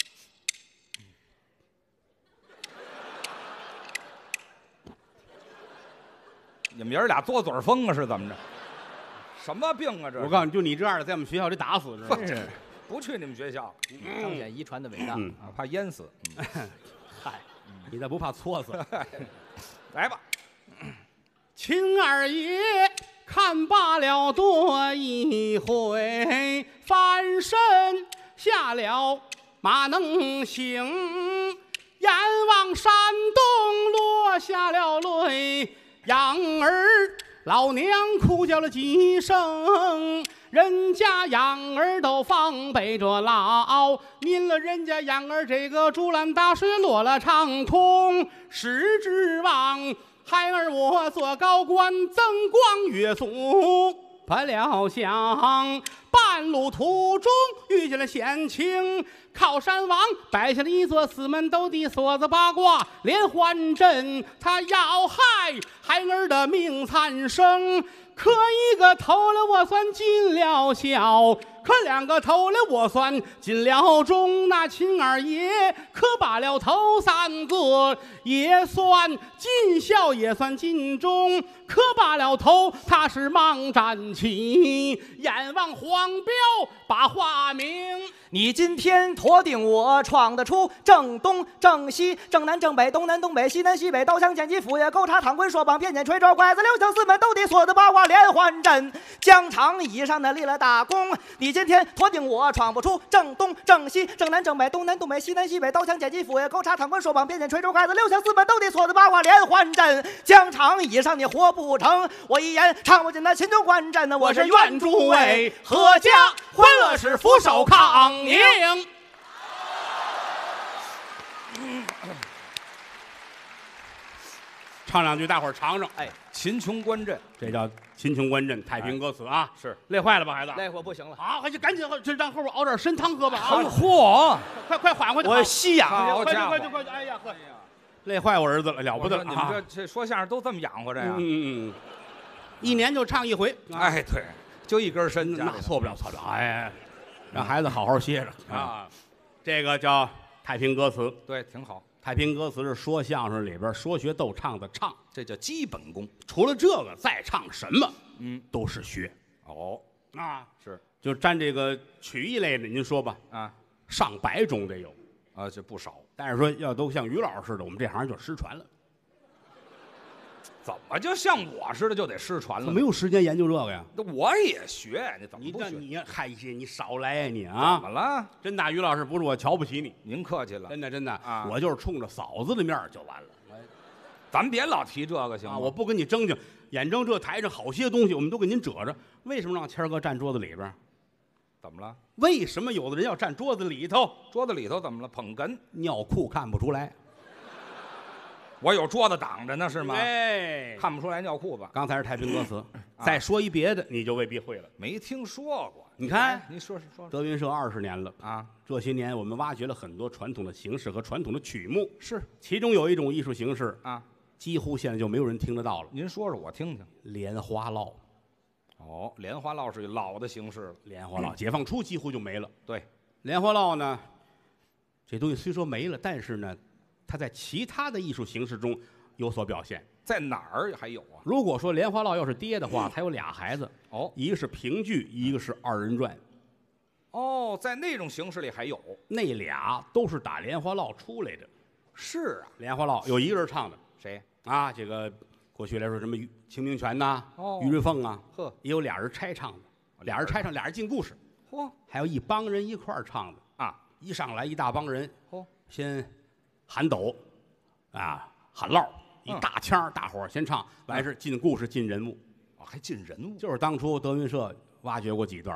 [SPEAKER 3] 你们爷儿俩嘬嘴风啊，是怎么着？什么病啊？这
[SPEAKER 2] 我告诉你，就你这样的，在我们学校里打死，知道吗？
[SPEAKER 3] 真是不去你们学校
[SPEAKER 4] 彰显遗传的伟大。
[SPEAKER 2] 嗯
[SPEAKER 3] 啊，怕淹死。嗯
[SPEAKER 2] 嗨，你再不怕搓死？
[SPEAKER 3] 来吧。
[SPEAKER 2] 秦二爷看罢了多一回，翻身下了马能行，眼望山东落下了泪，养儿老娘哭叫了几声，人家养儿都防备着老，您了人家养儿这个竹篮打水落了长空，是指望孩儿我做高官，增光越祖。不料想半路途中遇见了险情，靠山王摆下了一座四门斗的锁子八卦连环阵，他要害孩儿的命惨生。可一个头了我算尽了孝，可两个头了我算尽了忠。那秦二爷可把了头三个，也算尽孝也算尽忠。可把了头他是忙站起，眼望黄标把话明。
[SPEAKER 4] 你今天托定我闯得出正东正西正南正北东南东北西南西北刀枪剑戟斧钺钩叉躺棍槊棒片锏锤爪拐子六枪四门斗地锁子八卦连环阵，疆场以上的立了大功。你今天托定我闯不出正东正西正南正北东南东北西南西北刀枪剑戟斧钺钩叉躺棍槊棒片锏锤爪拐子六枪四门斗地锁子八卦连环阵，疆场以上你活不成。我一言唱不尽那秦中观阵呢，我是愿诸位阖家欢乐是俯首抗宁。
[SPEAKER 2] 唱两句，大伙儿尝尝。
[SPEAKER 4] 哎，
[SPEAKER 3] 秦琼观阵，
[SPEAKER 2] 这叫秦琼观阵，太平歌词啊。
[SPEAKER 3] 是
[SPEAKER 2] 累坏了吧，孩子？
[SPEAKER 4] 累活不行了，
[SPEAKER 2] 好，还是赶紧就让后边熬点参汤喝吧啊！
[SPEAKER 3] 嚯，
[SPEAKER 2] 快快缓回去，
[SPEAKER 4] 我吸氧
[SPEAKER 3] 好
[SPEAKER 2] 快
[SPEAKER 3] 家伙
[SPEAKER 2] 快快快！哎呀呵，累坏我儿子了，了不得了
[SPEAKER 3] 你们这
[SPEAKER 2] 啊！
[SPEAKER 3] 这说相声都这么养活这呀？
[SPEAKER 2] 嗯嗯嗯，一年就唱一回。
[SPEAKER 3] 哎，对，就一根身，
[SPEAKER 2] 那错不了，错不了。哎，让孩子好好歇着啊。这个叫太平歌词，
[SPEAKER 3] 对，挺好，
[SPEAKER 2] 太平歌词是说相声里边说学逗唱的唱，
[SPEAKER 3] 这叫基本功。
[SPEAKER 2] 除了这个再唱什么，
[SPEAKER 3] 嗯，
[SPEAKER 2] 都是学
[SPEAKER 3] 哦，
[SPEAKER 2] 啊。
[SPEAKER 3] 是
[SPEAKER 2] 就沾这个曲艺类的，您说吧，
[SPEAKER 3] 啊
[SPEAKER 2] 上百种得有。
[SPEAKER 3] 啊，这不少。
[SPEAKER 2] 但是说要都像于老师似的，我们这行就失传了，
[SPEAKER 3] 怎么就像我似的就得失传了呢？
[SPEAKER 2] 没有时间研究这个呀。
[SPEAKER 3] 那我也学，你怎么
[SPEAKER 2] 你
[SPEAKER 3] 不学？
[SPEAKER 2] 这你嗨些，你少来呀你
[SPEAKER 3] 怎
[SPEAKER 2] 啊！
[SPEAKER 3] 么了？
[SPEAKER 2] 真的，于老师不是我瞧不起你，
[SPEAKER 3] 您客气了，
[SPEAKER 2] 真的真的
[SPEAKER 3] 啊
[SPEAKER 2] 我就是冲着嫂子的面儿就完了
[SPEAKER 3] 咱别老提这个行吗？
[SPEAKER 2] 啊！我不跟你争竞，眼睁这台上好些东西我们都给您褶着，为什么让谦儿哥站桌子里边儿？
[SPEAKER 3] 怎么了？
[SPEAKER 2] 为什么有的人要站桌子里头？
[SPEAKER 3] 桌子里头怎么了？捧哏？
[SPEAKER 2] 尿裤看不出来
[SPEAKER 3] 我有桌子挡着呢，是吗？
[SPEAKER 2] 哎，
[SPEAKER 3] 看不出来尿裤子，
[SPEAKER 2] 刚才是太平歌词，再说一别的你就未必会了。
[SPEAKER 3] 没听说过。
[SPEAKER 2] 你看
[SPEAKER 3] 哎，您说说说
[SPEAKER 2] 德云社二十年了，
[SPEAKER 3] 啊，
[SPEAKER 2] 这些年我们挖掘了很多传统的形式和传统的曲目，
[SPEAKER 3] 是
[SPEAKER 2] 其中有一种艺术形式
[SPEAKER 3] 啊，
[SPEAKER 2] 几乎现在就没有人听得到了，
[SPEAKER 3] 您说说我听听。
[SPEAKER 2] 莲花落。
[SPEAKER 3] 哦，莲花落是老的形式了。
[SPEAKER 2] 莲花落，解放初几乎就没了。
[SPEAKER 3] 对，
[SPEAKER 2] 莲花落呢，这东西虽说没了，但是呢，它在其他的艺术形式中有所表现。
[SPEAKER 3] 在哪儿还有啊？
[SPEAKER 2] 如果说莲花落要是爹的话，他有俩孩子，
[SPEAKER 3] 哦
[SPEAKER 2] 一个是评剧，一个是二人转，
[SPEAKER 3] 哦，在那种形式里还有。
[SPEAKER 2] 那俩都是打莲花落出来的。
[SPEAKER 3] 是啊，
[SPEAKER 2] 莲花落有一个人唱的
[SPEAKER 3] 谁？
[SPEAKER 2] 啊，这个过去来说什么于清明泉呐、
[SPEAKER 3] 哦
[SPEAKER 2] 于瑞凤啊，
[SPEAKER 3] 呵，
[SPEAKER 2] 也有俩人拆唱的，俩人拆唱，俩人进故事，
[SPEAKER 3] 嚯
[SPEAKER 2] 还有一帮人一块儿唱的。
[SPEAKER 3] 啊，
[SPEAKER 2] 一上来一大帮人，
[SPEAKER 3] 嚯，
[SPEAKER 2] 先喊斗，啊，喊烙，一
[SPEAKER 3] 嗯
[SPEAKER 2] 大腔儿大伙儿先唱，完事进故事进人物。
[SPEAKER 3] 哦，还进人物。
[SPEAKER 2] 就是当初德云社挖掘过几段，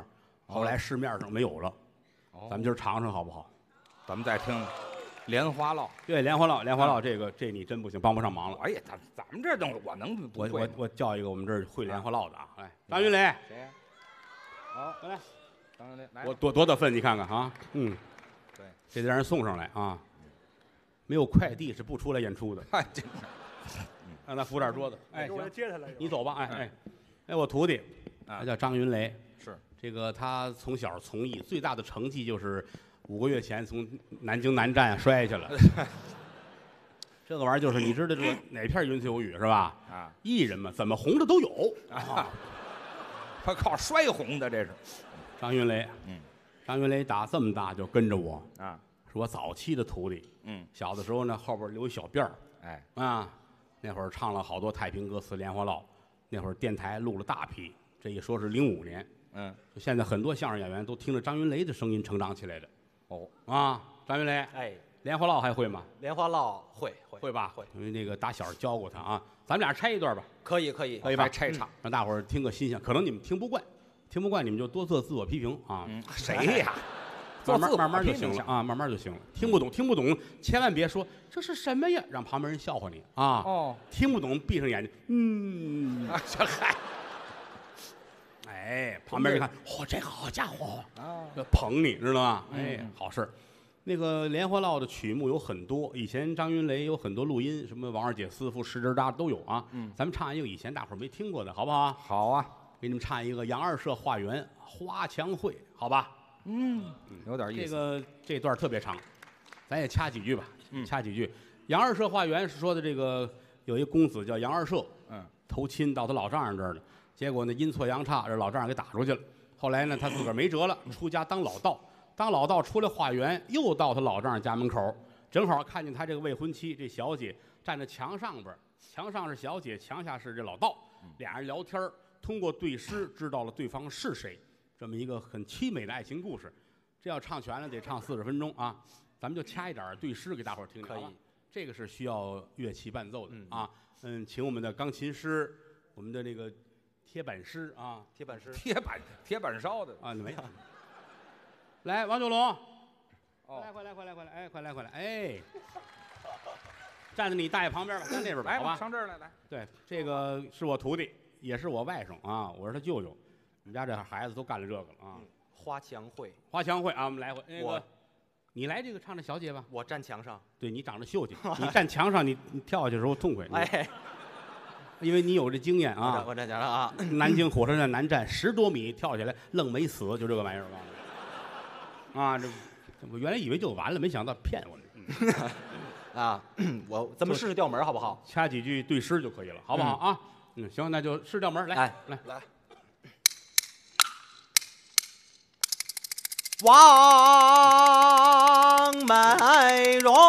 [SPEAKER 2] 后来市面上没有了。咱们今儿尝尝好不好？
[SPEAKER 3] 咱们再听莲花烙。
[SPEAKER 2] 对，莲花烙，莲花烙这个这你真不行，帮不上忙了。
[SPEAKER 3] 哎呀，咱咱们这东西我能不会？
[SPEAKER 2] 我我我叫一个我们这儿会莲花烙的啊，来，张云雷，
[SPEAKER 3] 谁呀？好，
[SPEAKER 2] 来，
[SPEAKER 3] 张云雷，来，
[SPEAKER 2] 我多多大份？你看看啊，嗯，
[SPEAKER 3] 对，
[SPEAKER 2] 这得让人送上来啊。没有快递是不出来演出的。
[SPEAKER 3] 哎，这
[SPEAKER 2] 让他扶点桌子。哎，行，
[SPEAKER 4] 接下来
[SPEAKER 2] 你走吧。哎哎，哎，我徒弟，他叫张云雷。
[SPEAKER 3] 是
[SPEAKER 2] 这个他从小从艺，最大的成绩就是五个月前从南京南站摔下去了。这个玩意儿就是你知道这个哪片云彩有雨是吧？
[SPEAKER 3] 啊，
[SPEAKER 2] 艺人嘛，怎么红的都有
[SPEAKER 3] 啊。他靠摔红的这是。
[SPEAKER 2] 张云雷，
[SPEAKER 3] 嗯，
[SPEAKER 2] 张云雷打这么大就跟着我
[SPEAKER 3] 啊，
[SPEAKER 2] 是我早期的徒弟。
[SPEAKER 3] 嗯，
[SPEAKER 2] 小的时候呢，后边留一小辫儿。
[SPEAKER 3] 哎
[SPEAKER 2] 啊，那会儿唱了好多太平歌词、莲花烙，那会儿电台录了大批。这一说是零五年。
[SPEAKER 3] 嗯，
[SPEAKER 2] 就现在很多相声演员都听着张云雷的声音成长起来的。
[SPEAKER 3] 哦
[SPEAKER 2] 啊，张云雷，
[SPEAKER 4] 哎，
[SPEAKER 2] 莲花烙还会吗？
[SPEAKER 4] 莲花烙会会
[SPEAKER 2] 会吧？
[SPEAKER 4] 会，
[SPEAKER 2] 因为那个打小教过他啊。咱们俩拆一段吧，
[SPEAKER 4] 可以可以
[SPEAKER 2] 可以吧？
[SPEAKER 3] 还拆唱，
[SPEAKER 2] 让大伙儿听个新鲜。可能你们听不惯，听不惯你们就多做自我批评啊。
[SPEAKER 3] 嗯，谁呀？
[SPEAKER 2] 慢慢
[SPEAKER 3] 做自我
[SPEAKER 2] 慢慢就
[SPEAKER 3] 批评
[SPEAKER 2] 行了啊，慢慢就行了。听不懂听不懂，千万别说这是什么呀，让旁边人笑话你啊。
[SPEAKER 3] 哦，
[SPEAKER 2] 听不懂闭上眼睛，嗯，
[SPEAKER 3] 啊，这嗨，
[SPEAKER 2] 哎，旁边一看，嚯，这个好家伙，
[SPEAKER 3] 啊，
[SPEAKER 2] 捧你知道吗？哎
[SPEAKER 3] 嗯，
[SPEAKER 2] 好事儿。那个莲花烙的曲目有很多，以前张云雷有很多录音，什么王二姐师傅、石枝搭都有啊。
[SPEAKER 3] 嗯，
[SPEAKER 2] 咱们唱一个以前大伙儿没听过的，好不好？
[SPEAKER 3] 好啊，
[SPEAKER 2] 给你们唱一个杨二社化缘花墙会，好吧？
[SPEAKER 3] 嗯，有点意思。
[SPEAKER 2] 这个这段特别长，咱也掐几句吧。
[SPEAKER 3] 嗯
[SPEAKER 2] 掐几句。杨二社化缘是说的这个有一公子叫杨二社，
[SPEAKER 3] 嗯，
[SPEAKER 2] 投亲到他老丈人这儿了，结果呢阴错阳差，这老丈人给打出去了。后来呢，他自个儿没辙了，出家当老道。当老道出来化缘，又到他老丈人家门口，正好看见他这个未婚妻这小姐站在墙上边，墙上是小姐，墙下是这老道，俩人聊天，通过对诗知道了对方是谁，这么一个很凄美的爱情故事。这要唱全了得唱四十分钟啊，咱们就掐一点对诗给大伙儿听听。
[SPEAKER 4] 可以，
[SPEAKER 2] 这个是需要乐器伴奏的、
[SPEAKER 4] 嗯、
[SPEAKER 2] 啊。嗯，请我们的钢琴师，我们的那个铁板师啊，
[SPEAKER 4] 铁板师，
[SPEAKER 3] 铁板铁板烧的
[SPEAKER 2] 啊，没。来，王九龙，
[SPEAKER 3] 哦，
[SPEAKER 2] 来，快来，快来，快来，哎，快来，快来，哎，站在你大爷旁边吧，站那边吧，
[SPEAKER 3] 来
[SPEAKER 2] 好吧？
[SPEAKER 3] 上这儿来，来。
[SPEAKER 2] 对，这个是我徒弟，也是我外甥啊，我是他舅舅。我们家这孩子都干了这个了啊。
[SPEAKER 4] 嗯、花墙会，
[SPEAKER 2] 花墙会啊，我们来回。那
[SPEAKER 4] 我
[SPEAKER 2] 个，你来这个唱这小姐吧。
[SPEAKER 4] 我站墙上。
[SPEAKER 2] 对你长得秀气，你站墙上，你你跳下去的时候痛快。
[SPEAKER 4] 哎，
[SPEAKER 2] 因为你有这经验啊。
[SPEAKER 4] 我站墙上啊。
[SPEAKER 2] 南京火车站南站十多米跳下来，愣没死，就这个玩意儿吧。啊，这我原来以为就完了，没想到骗我们。
[SPEAKER 4] 嗯、啊，我咱们试试调门好不好？
[SPEAKER 2] 掐几句对诗就可以了，好不好、嗯、啊？嗯，行，那就试调门，来
[SPEAKER 4] 来
[SPEAKER 2] 来
[SPEAKER 4] 来。王美荣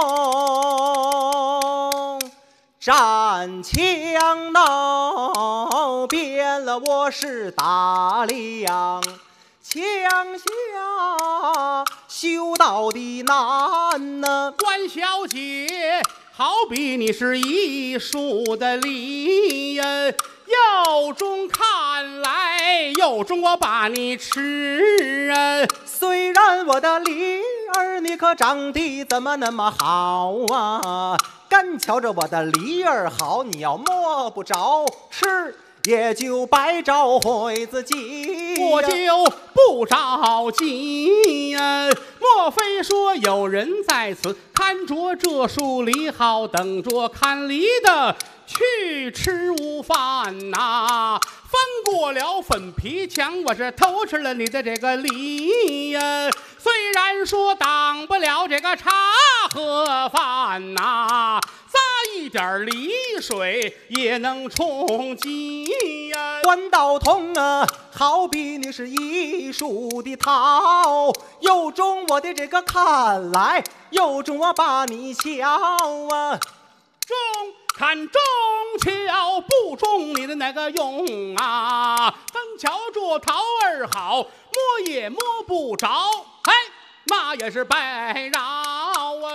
[SPEAKER 4] 站墙闹变了，我是大梁。墙下修道的难呐，
[SPEAKER 2] 关小姐，好比你是一树的梨呀，有种看来，有种我把你吃啊。
[SPEAKER 4] 虽然我的梨儿你可长得怎么那么好啊？干瞧着我的梨儿好，你要摸不着吃。也就白着会子急，
[SPEAKER 2] 我就不着急呀。莫非说有人在此看着这树梨好，等着看梨的去吃午饭呐、啊？翻过了粉皮墙，我是偷吃了你的这个梨呀。虽然说挡不了这个茶和饭呐、啊。撒一点梨水也能充饥呀！
[SPEAKER 4] 关道通啊，好比你是一树的桃，有种我的这个看来，有种我把你瞧啊！
[SPEAKER 2] 中看中瞧，不中你的那个用啊！单瞧这桃儿好，摸也摸不着，哎，那也是白绕啊！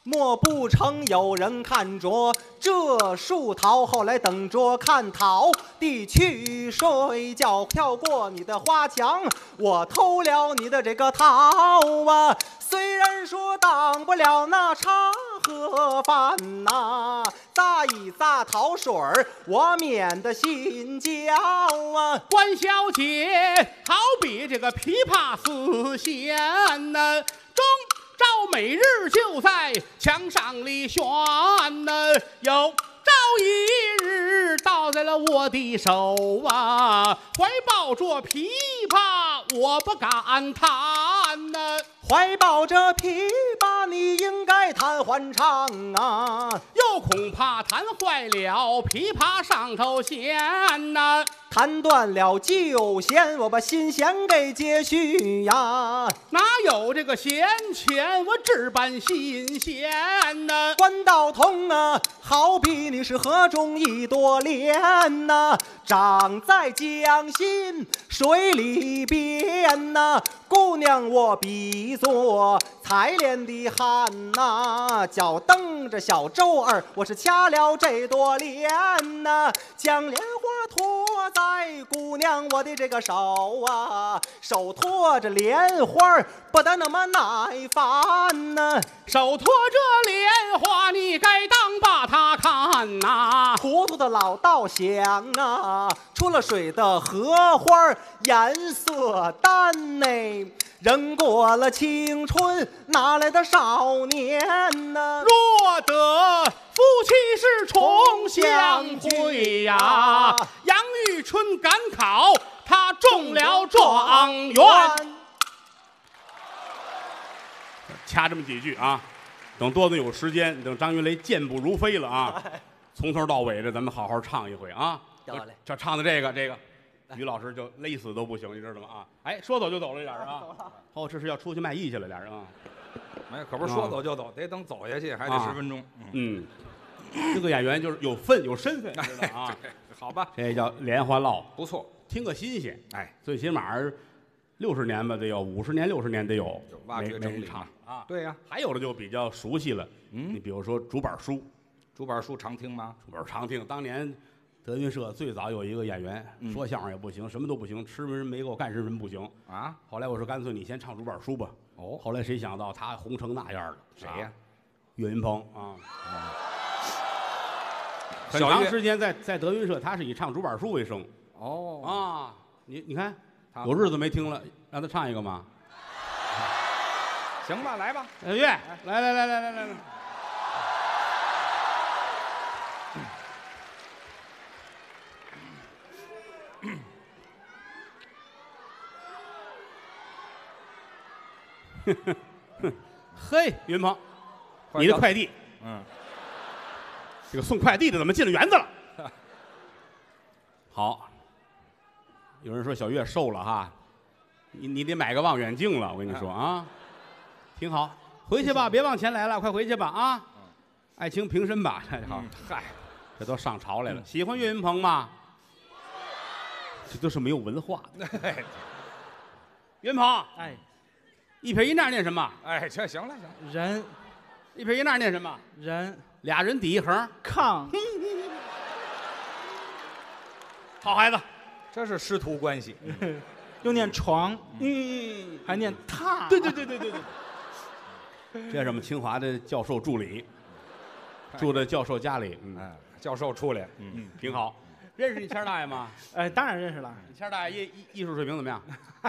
[SPEAKER 4] 莫不成有人看着这树桃，后来等着看桃地去睡觉，跳过你的花墙，我偷了你的这个桃啊。虽然说当不了那茶和饭呐、啊，咂一咂桃水儿，我免得心焦啊。
[SPEAKER 2] 关小姐好比这个琵琶丝弦呐、中朝每日就在墙上里旋呐、有朝一日倒在了我的手啊，怀抱着琵琶我不敢弹呐、
[SPEAKER 4] 怀抱着琵琶，你应该弹欢唱啊！
[SPEAKER 2] 又恐怕弹坏了琵琶上头弦呐、
[SPEAKER 4] 弹断了旧弦，我把新弦给接续呀！
[SPEAKER 2] 哪有这个闲钱我置办新弦呐、
[SPEAKER 4] 关道通啊，好比你是河中一朵莲呐、长在江心水里边呐、姑娘我比作采莲的汉呐、脚蹬着小舟儿，我是掐了这朵莲呐、将莲花托在姑娘我的这个手啊，手托着莲花不得那么耐烦呐、
[SPEAKER 2] 手托着莲花你该当把它看呐、
[SPEAKER 4] 糊涂的老道想啊，出了水的荷花颜色淡呢，人过了青春哪来的少年呢？
[SPEAKER 2] 若得夫妻是重相会呀、杨玉春赶考他中了状元。掐这么几句啊，等多子有时间，等张云雷健步如飞了啊，从头到尾的咱们好好唱一回啊。这唱的这个这个，于老师就勒死都不行，你知道吗？啊，哎，说走就走了，俩人啊。哦，这是要出去卖艺去了，俩人啊。
[SPEAKER 3] 哎，可不是说走就走，得等走下去还得十分钟。
[SPEAKER 2] 嗯，这个演员就是有份有身份，知道啊？
[SPEAKER 3] 好吧，
[SPEAKER 2] 这叫莲花落，
[SPEAKER 3] 不错，
[SPEAKER 2] 听个新鲜。
[SPEAKER 3] 哎，
[SPEAKER 2] 最起码六十年吧，得有五十年、六十年得有。
[SPEAKER 3] 挖掘整理
[SPEAKER 2] 唱啊，
[SPEAKER 3] 对呀。
[SPEAKER 2] 还有的就比较熟悉了，
[SPEAKER 3] 嗯，
[SPEAKER 2] 你比如说竹板书，
[SPEAKER 3] 竹板书常听吗？
[SPEAKER 2] 竹板常听。当年德云社最早有一个演员，说相声也不行，什么都不行，吃人没够，干什么不行
[SPEAKER 3] 啊。
[SPEAKER 2] 后来我说干脆你先唱竹板书吧。
[SPEAKER 3] 哦，
[SPEAKER 2] 后来谁想到他红成那样了？
[SPEAKER 3] 谁呀？
[SPEAKER 2] 岳云鹏啊。很长时间在在德云社，他是以唱竹板书为生。
[SPEAKER 3] 哦
[SPEAKER 2] 啊，你你看，有日子没听了，让他唱一个嘛。
[SPEAKER 3] 行吧，来吧。
[SPEAKER 2] 小岳，来来来来来来来。嘿，云鹏，你的快递，
[SPEAKER 3] 嗯，
[SPEAKER 2] 这个送快递的怎么进了园子了？好，有人说小岳瘦了哈，你你得买个望远镜了，我跟你说啊，挺好，回去吧，别往前来了，快回去吧啊！爱卿平身吧，好，
[SPEAKER 3] 嗨，
[SPEAKER 2] 这都上朝来了，喜欢岳云鹏吗？这都是没有文化的。岳云鹏，
[SPEAKER 5] 哎，
[SPEAKER 2] 一撇一捺念什么？
[SPEAKER 3] 哎，这行了行了，
[SPEAKER 5] 人
[SPEAKER 2] 一撇一捺念什么？
[SPEAKER 5] 人
[SPEAKER 2] 俩人抵一横，
[SPEAKER 5] 炕，
[SPEAKER 2] 好孩子，
[SPEAKER 3] 这是师徒关系。
[SPEAKER 5] 又念床，
[SPEAKER 2] 嗯，
[SPEAKER 5] 还念榻，
[SPEAKER 2] 对对对对对对。这是我们清华的教授助理，住在教授家里，嗯，
[SPEAKER 3] 哎，教授出来，嗯，
[SPEAKER 2] 挺好。认识你谦儿大爷吗？
[SPEAKER 5] 哎，当然认识了。
[SPEAKER 2] 你谦儿大爷艺艺艺术水平怎么样？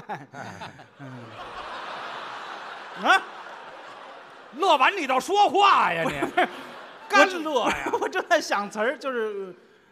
[SPEAKER 5] 啊，
[SPEAKER 3] 乐完你倒说话呀你，干乐呀！
[SPEAKER 5] 我正在想词儿，就是，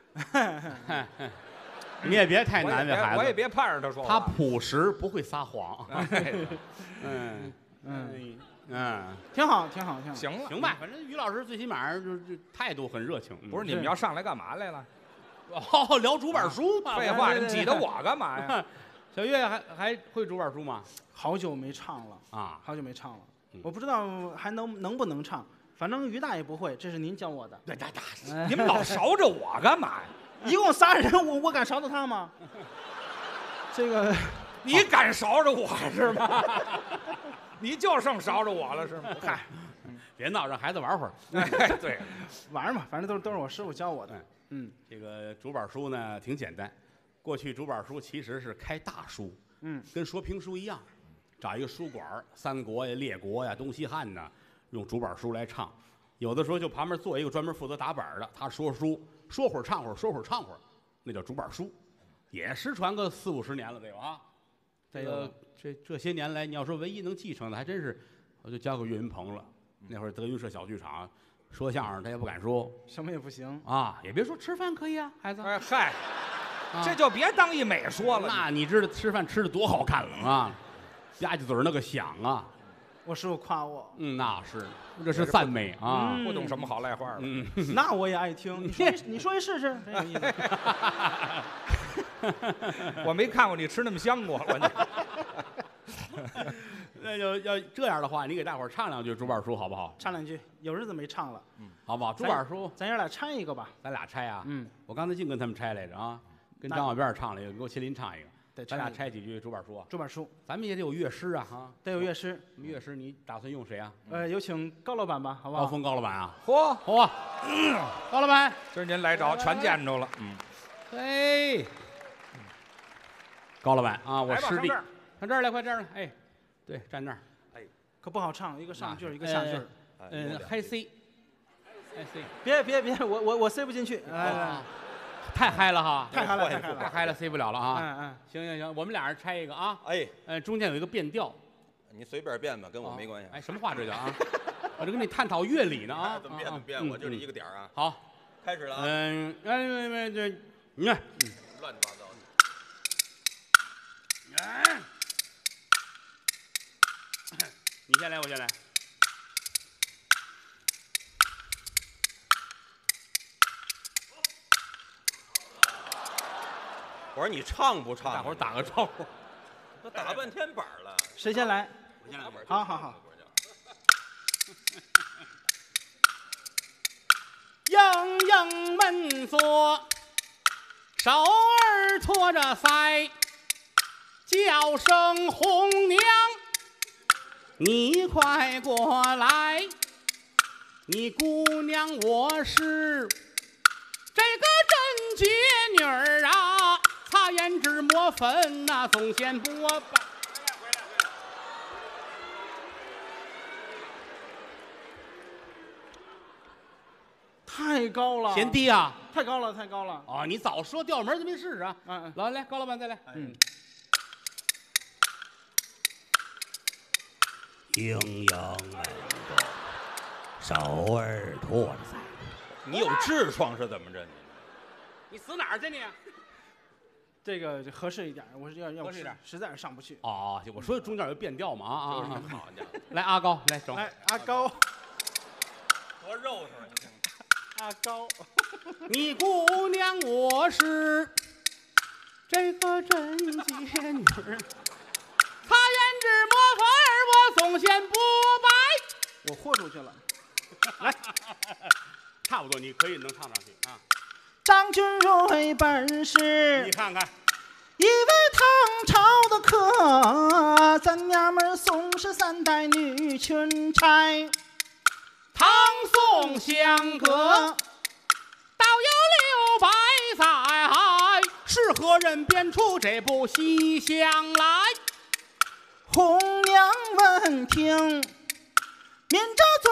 [SPEAKER 2] 你也别太难为孩子，
[SPEAKER 3] 我也别盼着他说话。
[SPEAKER 2] 他朴实，不会撒谎。
[SPEAKER 3] 嗯
[SPEAKER 2] 嗯
[SPEAKER 5] 嗯
[SPEAKER 2] 嗯，
[SPEAKER 5] 挺好，挺好，挺好。
[SPEAKER 3] 行了，
[SPEAKER 2] 行吧，反正于老师最起码就是态度很热情。
[SPEAKER 3] 不是你们要上来干嘛来了？
[SPEAKER 2] 哦，聊竹板书嘛。
[SPEAKER 3] 废话，你们挤得我干嘛呀？
[SPEAKER 2] 小岳还还会竹板书吗？
[SPEAKER 5] 好久没唱了
[SPEAKER 2] 啊，
[SPEAKER 5] 好久没唱了，我不知道还能能不能唱。反正于大爷不会，这是您教我的。
[SPEAKER 2] 对对对，
[SPEAKER 3] 你们老勺着我干嘛呀？
[SPEAKER 5] 一共仨人，我我敢勺到他吗？这个
[SPEAKER 3] 你敢勺着我是吗？你就剩勺着我了是吗？嗨，
[SPEAKER 2] 别闹，让孩子玩会儿。
[SPEAKER 3] 哎，对，
[SPEAKER 5] 玩嘛，反正都是都是我师傅教我的。嗯，
[SPEAKER 2] 这个竹板书呢挺简单，过去竹板书其实是开大书，
[SPEAKER 5] 嗯，
[SPEAKER 2] 跟说评书一样，找一个书馆，三国呀、列国呀、东西汉呢，用竹板书来唱。有的时候就旁边坐一个专门负责打板的，他说书，说会儿唱会儿，说会儿唱会儿，那叫竹板书，也失传个四五十年了得有啊。这个这这些年来，你要说唯一能继承的，还真是我就交给岳云鹏了。那会儿德云社小剧场说相声，他也不敢说
[SPEAKER 5] 什么也不行
[SPEAKER 2] 啊，也别说吃饭可以啊，孩子。
[SPEAKER 3] 哎嗨，
[SPEAKER 2] 啊
[SPEAKER 3] 这就别当一美说了。
[SPEAKER 2] 那你知道吃饭吃的多好看了啊，吧唧嘴儿那个响啊，
[SPEAKER 5] 我师傅夸我，
[SPEAKER 2] 嗯，那是这是赞美啊，
[SPEAKER 5] 嗯
[SPEAKER 3] 不懂什么好赖话了。
[SPEAKER 2] 嗯，
[SPEAKER 5] 那我也爱听。你说一你说一试试，真有意思。
[SPEAKER 3] 我没看过你吃那么香过，我
[SPEAKER 2] 那就要这样的话，你给大伙儿唱两句竹板书好不好？
[SPEAKER 5] 唱两句，有日子没唱了，
[SPEAKER 2] 好不好？竹板书，
[SPEAKER 5] 咱爷俩拆一个吧。
[SPEAKER 2] 咱俩拆啊。
[SPEAKER 5] 嗯，
[SPEAKER 2] 我刚才净跟他们拆来着啊，跟
[SPEAKER 5] 那
[SPEAKER 2] 张小辫唱了一个，给我麒麟唱一个，
[SPEAKER 5] 得
[SPEAKER 2] 咱俩
[SPEAKER 5] 拆一个
[SPEAKER 2] 拆几句竹板书啊。
[SPEAKER 5] 竹板书
[SPEAKER 2] 咱们也得有乐师啊，哈，
[SPEAKER 5] 得有乐师。
[SPEAKER 2] 乐师你打算用谁啊？
[SPEAKER 5] 呃，有请高老板吧，好不好？
[SPEAKER 2] 高峰高老板啊，
[SPEAKER 3] 嚯，
[SPEAKER 2] 嚯，高老板，
[SPEAKER 3] 今儿您来着全见着了。嗯，
[SPEAKER 2] 嘿，高老板啊，我师弟，
[SPEAKER 3] 来吧上这儿
[SPEAKER 2] 上这儿来，快这儿来，哎，对，站那儿，
[SPEAKER 5] 可不好唱，一个上句儿一个下句儿。
[SPEAKER 2] 嗯，嗨 C，嗨 C，
[SPEAKER 5] 别别别，我我我塞不进去。哎
[SPEAKER 2] 啊，太嗨了哈，
[SPEAKER 5] 太嗨了，太嗨了。
[SPEAKER 2] 太嗨了，塞不了了啊。
[SPEAKER 5] 嗯嗯，
[SPEAKER 2] 行行行，我们俩人拆一个啊，
[SPEAKER 6] 哎，
[SPEAKER 2] 呃，中间有一个变调，
[SPEAKER 6] 你随便变吧，跟我没关系。
[SPEAKER 2] 哎，什么话这叫啊？我这跟你探讨乐理呢啊。
[SPEAKER 6] 怎么变
[SPEAKER 2] 啊
[SPEAKER 6] 怎么变，我就这一
[SPEAKER 2] 个。
[SPEAKER 6] 个点儿啊。
[SPEAKER 2] 好，
[SPEAKER 6] 开始了啊，
[SPEAKER 2] 嗯，哎，这这，你看，
[SPEAKER 6] 乱七八糟的。
[SPEAKER 2] 哎，你先来，我先来。
[SPEAKER 6] 我说你唱不唱？
[SPEAKER 2] 大伙儿打个招呼。
[SPEAKER 6] 都打半天板了。
[SPEAKER 5] 谁先来？
[SPEAKER 2] 我先来。
[SPEAKER 5] 好好好。
[SPEAKER 2] 莺莺门锁，手儿托着腮，叫声红娘，你快过来。你姑娘我是这个贞洁女儿啊，擦胭脂抹粉呐、总嫌不白。
[SPEAKER 5] 太高了，
[SPEAKER 2] 嫌低啊？
[SPEAKER 5] 太高了，太高了。
[SPEAKER 2] 哦，你早说调门儿就没试试啊。
[SPEAKER 5] 嗯嗯，
[SPEAKER 2] 来来，高老板再来。
[SPEAKER 5] 嗯，
[SPEAKER 2] 莺莺手儿托着腮。
[SPEAKER 6] 你有痔疮是怎么着？你
[SPEAKER 2] 你死哪儿去你？
[SPEAKER 5] 这个就合适一点，我是要要
[SPEAKER 2] 合适一点
[SPEAKER 5] 实在是上不去。
[SPEAKER 2] 哦，我说中间有变调嘛啊啊！
[SPEAKER 6] 就是
[SPEAKER 2] 啊
[SPEAKER 6] 好家伙，
[SPEAKER 2] 来，阿高来整。
[SPEAKER 5] 来，阿高，
[SPEAKER 6] 多肉头！你听，
[SPEAKER 5] 阿高，
[SPEAKER 2] 你姑娘我是这个贞洁女儿，擦胭脂抹粉儿我总嫌不白。
[SPEAKER 5] 我豁出去了。
[SPEAKER 2] 差不多，你可以能唱上去啊！
[SPEAKER 5] 张君瑞本是
[SPEAKER 2] 你看看，
[SPEAKER 5] 一位唐朝的客，咱娘们儿宋氏三代女裙钗，
[SPEAKER 2] 唐宋相隔倒有六百载，是何人编出这部戏相来？
[SPEAKER 5] 红娘闻听，抿着嘴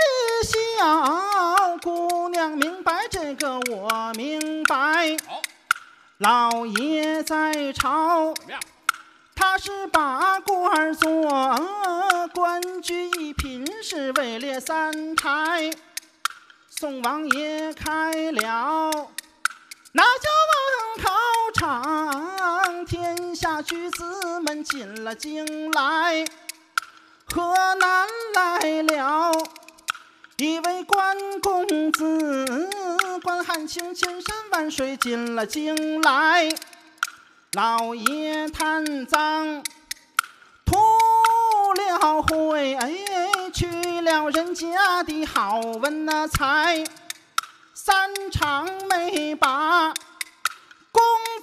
[SPEAKER 5] 儿的笑，姑娘明白这个我明白。
[SPEAKER 2] 好，
[SPEAKER 5] 老爷在朝，
[SPEAKER 2] 怎么样？
[SPEAKER 5] 他是把官做，官居一品是位列三台。宋王爷开了那叫问考场，天下举子们进了京来。河南来了一位关公子，关汉卿千山万水进了京来。老爷贪赃图了贿，哎，去了人家的好文那财，三场没把公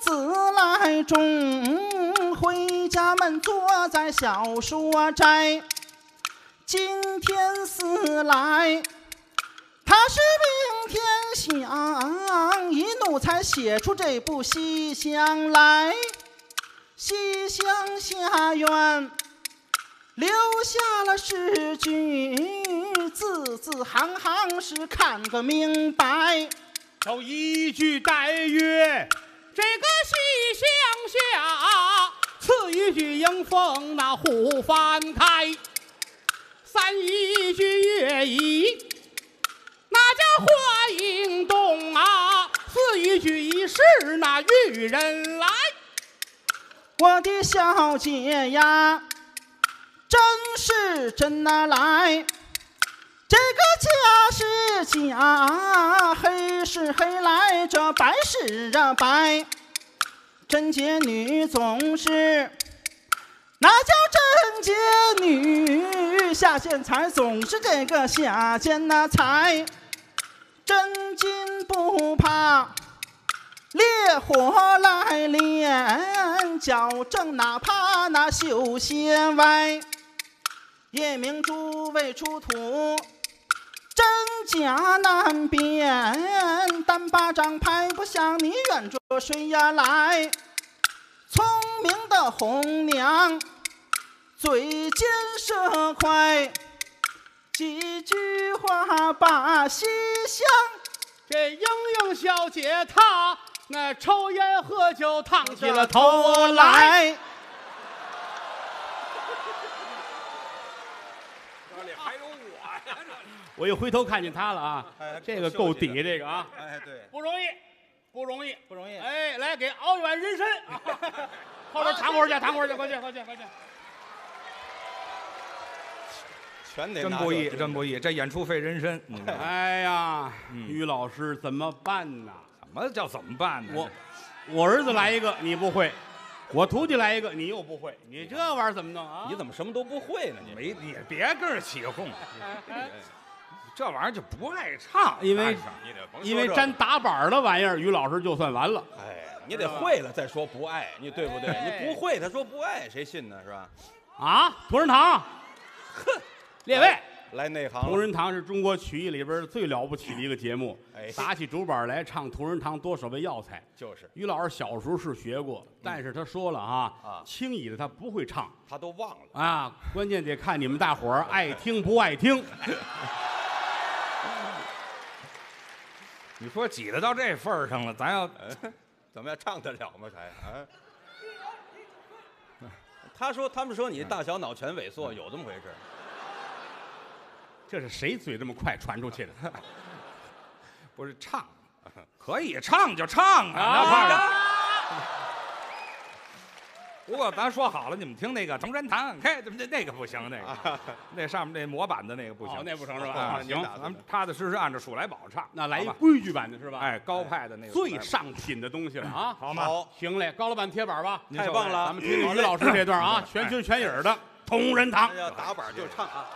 [SPEAKER 5] 自来种，回家门坐在小树斋。今天思来，他是明天想，一怒才写出这部西厢来。西厢下院留下了诗句，字字行行是看个明白。
[SPEAKER 2] 有一句带曰：这个西厢下，次一句迎风那忽翻开，三一句乐椅那叫花影动啊，四一句已是那玉人来。
[SPEAKER 5] 我的小姐呀，真是真拿来，这个假是假，黑是黑来，这白是啊白。贞洁女总是那叫贞洁女，下贱财总是这个下贱那财。真金不怕烈火来炼，矫正哪怕那修仙歪。夜明珠未出土，真假难辨，单巴掌拍不响，你怨着谁呀来？聪明的红娘嘴尖舌快，几句话把西厢。
[SPEAKER 2] 这英英小姐她那抽烟喝酒烫起了头来。
[SPEAKER 3] 这里还有我呀！这里
[SPEAKER 2] 我一回头看见她了啊，
[SPEAKER 6] 哎
[SPEAKER 2] 这个够底，这个啊，
[SPEAKER 6] 哎，对，
[SPEAKER 2] 不容易，不容易，
[SPEAKER 6] 不容易。
[SPEAKER 2] 哎，来给熬一碗人参啊！后边躺会儿去，躺会儿去，快去，快去，快去！
[SPEAKER 6] 全得
[SPEAKER 3] 真不易，
[SPEAKER 6] 拿这
[SPEAKER 3] 真不易，这演出费人参。嗯
[SPEAKER 2] 哎呀，
[SPEAKER 3] 嗯
[SPEAKER 2] 于老师怎么办呢？
[SPEAKER 3] 怎么叫怎么办呢？
[SPEAKER 2] 我我儿子来一个你不会，我徒弟来一个你又不会，你这玩意儿怎么弄啊？
[SPEAKER 6] 你怎么什么都不会呢？你
[SPEAKER 3] 没你别跟着起哄，这玩意儿就不爱唱，
[SPEAKER 2] 因为
[SPEAKER 3] 爱上
[SPEAKER 6] 你得甭说
[SPEAKER 2] 因为
[SPEAKER 6] 这
[SPEAKER 2] 沾打板的玩意儿，于老师就算完了。
[SPEAKER 6] 哎，你得会了再说不爱，你对不对？
[SPEAKER 2] 哎
[SPEAKER 6] 你不会，他说不爱，谁信呢？是吧？
[SPEAKER 2] 啊，同仁堂，哼，列位，
[SPEAKER 6] 来内行
[SPEAKER 2] 同
[SPEAKER 6] 了，
[SPEAKER 2] 仁堂是中国曲艺里边最了不起的一个节目。
[SPEAKER 6] 哎
[SPEAKER 2] 打起竹板来唱同仁堂多少味药材。
[SPEAKER 6] 就是
[SPEAKER 2] 于老师小时候是学过，但是他说了啊，
[SPEAKER 6] 啊
[SPEAKER 2] 轻易的他不会唱
[SPEAKER 6] 他都忘了。
[SPEAKER 2] 啊，关键得看你们大伙儿爱听不爱听。
[SPEAKER 3] 你说挤得到这份儿上了，咱要
[SPEAKER 6] 怎么样唱得了吗？才啊？他说，他们说你大小脑全萎缩，有这么回事？
[SPEAKER 2] 这是谁嘴这么快传出去的？
[SPEAKER 3] 不是唱，可以唱就唱啊，那块儿。不过咱说好了，你们听那个同仁堂，嘿，那那个不行，那个那上面那模板的那个不行，
[SPEAKER 2] 哦那不成是吧？
[SPEAKER 3] 啊，
[SPEAKER 2] 啊行，
[SPEAKER 3] 咱们踏踏实实按照数来宝唱，
[SPEAKER 2] 那来一
[SPEAKER 3] 好吧
[SPEAKER 2] 规矩版的是吧？
[SPEAKER 3] 哎，高派的那个
[SPEAKER 2] 最上品的东西了啊！
[SPEAKER 3] 好吗？
[SPEAKER 6] 好，
[SPEAKER 2] 行嘞，高老板贴板吧，
[SPEAKER 6] 太棒了！
[SPEAKER 2] 咱们听听于老师这段啊，全心全影儿的同仁堂
[SPEAKER 6] 他。要打板就唱啊。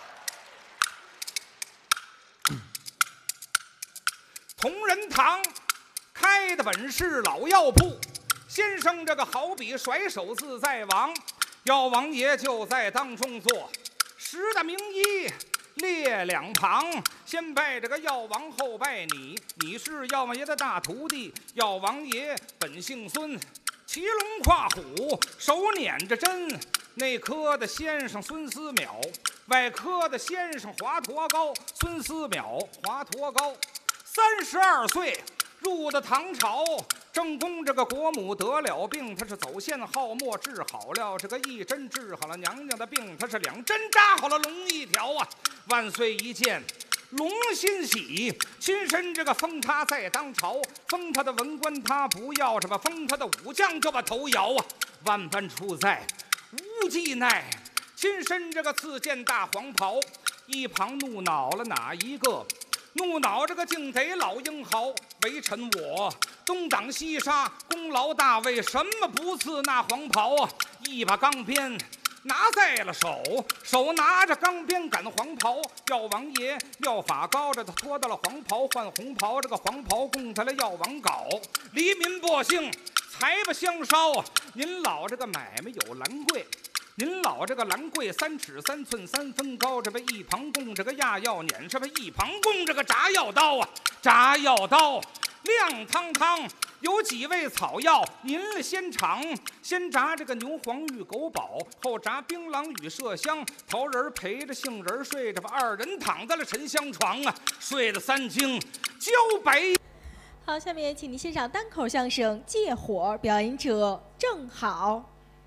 [SPEAKER 3] 同仁堂开的本是老药铺，先生这个好比甩手自在王，药王爷就在当中坐，十大名医列两旁，先拜这个药王，后拜你，你是药王爷的大徒弟，药王爷本姓孙，骑龙跨虎，手捻着针，内科的先生孙思邈，外科的先生华佗高，孙思邈华佗高。三十二岁入的唐朝，正宫这个国母得了病，他是走线好墨治好了，这个一针治好了娘娘的病，他是两针扎好了龙一条啊！万岁一见龙欣喜，亲身这个封他在当朝，封他的文官他不要，什么封他的武将就把头摇啊！万般出在无计奈，亲身这个赐件大黄袍，一旁怒恼了哪一个？怒恼这个竟得老英豪，为臣我东挡西杀，功劳大，为什么不赐那黄袍啊？一把钢鞭拿在了手，手拿着钢鞭赶黄袍，药王爷妙法高着他脱到了黄袍换红袍，这个黄袍供他了药王搞，黎民百姓柴吧香烧啊！您老这个买卖有兰桂。您老这个兰桂三尺三寸三分高，这边一旁供这个压药碾，这边一旁供这个炸药刀啊，炸药刀亮堂堂，有几味草药，您先尝。先炸这个牛黄玉狗宝，后炸槟榔与麝香，桃仁陪着杏仁睡着吧，二人躺在了沉香床啊，睡得三更交白。
[SPEAKER 7] 好，下面请您欣赏单口相声《借火》，表演者郑好。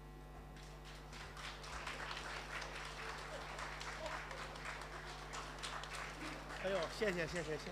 [SPEAKER 5] 哎呦，谢谢谢谢谢谢。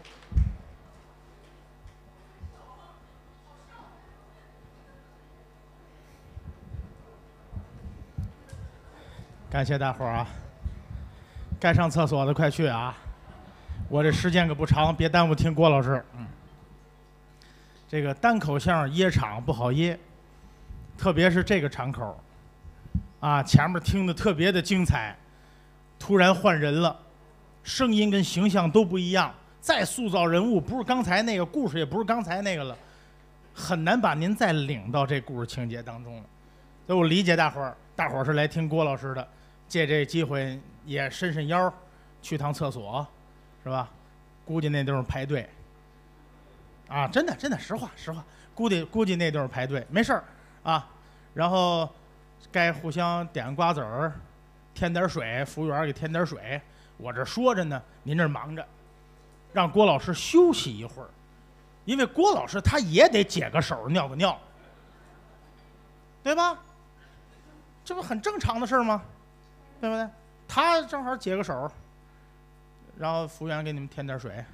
[SPEAKER 5] 感谢大伙儿啊！该上厕所的快去啊！我这时间可不长，别耽误听郭老师。嗯，这个单口相声噎场不好噎，特别是这个场口，啊，前面听的特别的精彩，突然换人了。声音跟形象都不一样，再塑造人物不是刚才那个故事，也不是刚才那个了，很难把您再领到这故事情节当中了。所以我理解大伙儿，大伙儿是来听郭老师的，借这机会也伸伸腰，去趟厕所，是吧？估计那地方排队，啊，真的真的实话实话，估计估计那地方排队，没事儿啊。然后该互相点瓜子儿，添点水，服务员给添点水。我这说着呢，您这忙着，让郭老师休息一会儿，因为郭老师他也得解个手，尿个尿，对吧？这不很正常的事吗？对不对？他正好解个手，然后服务员给你们添点水，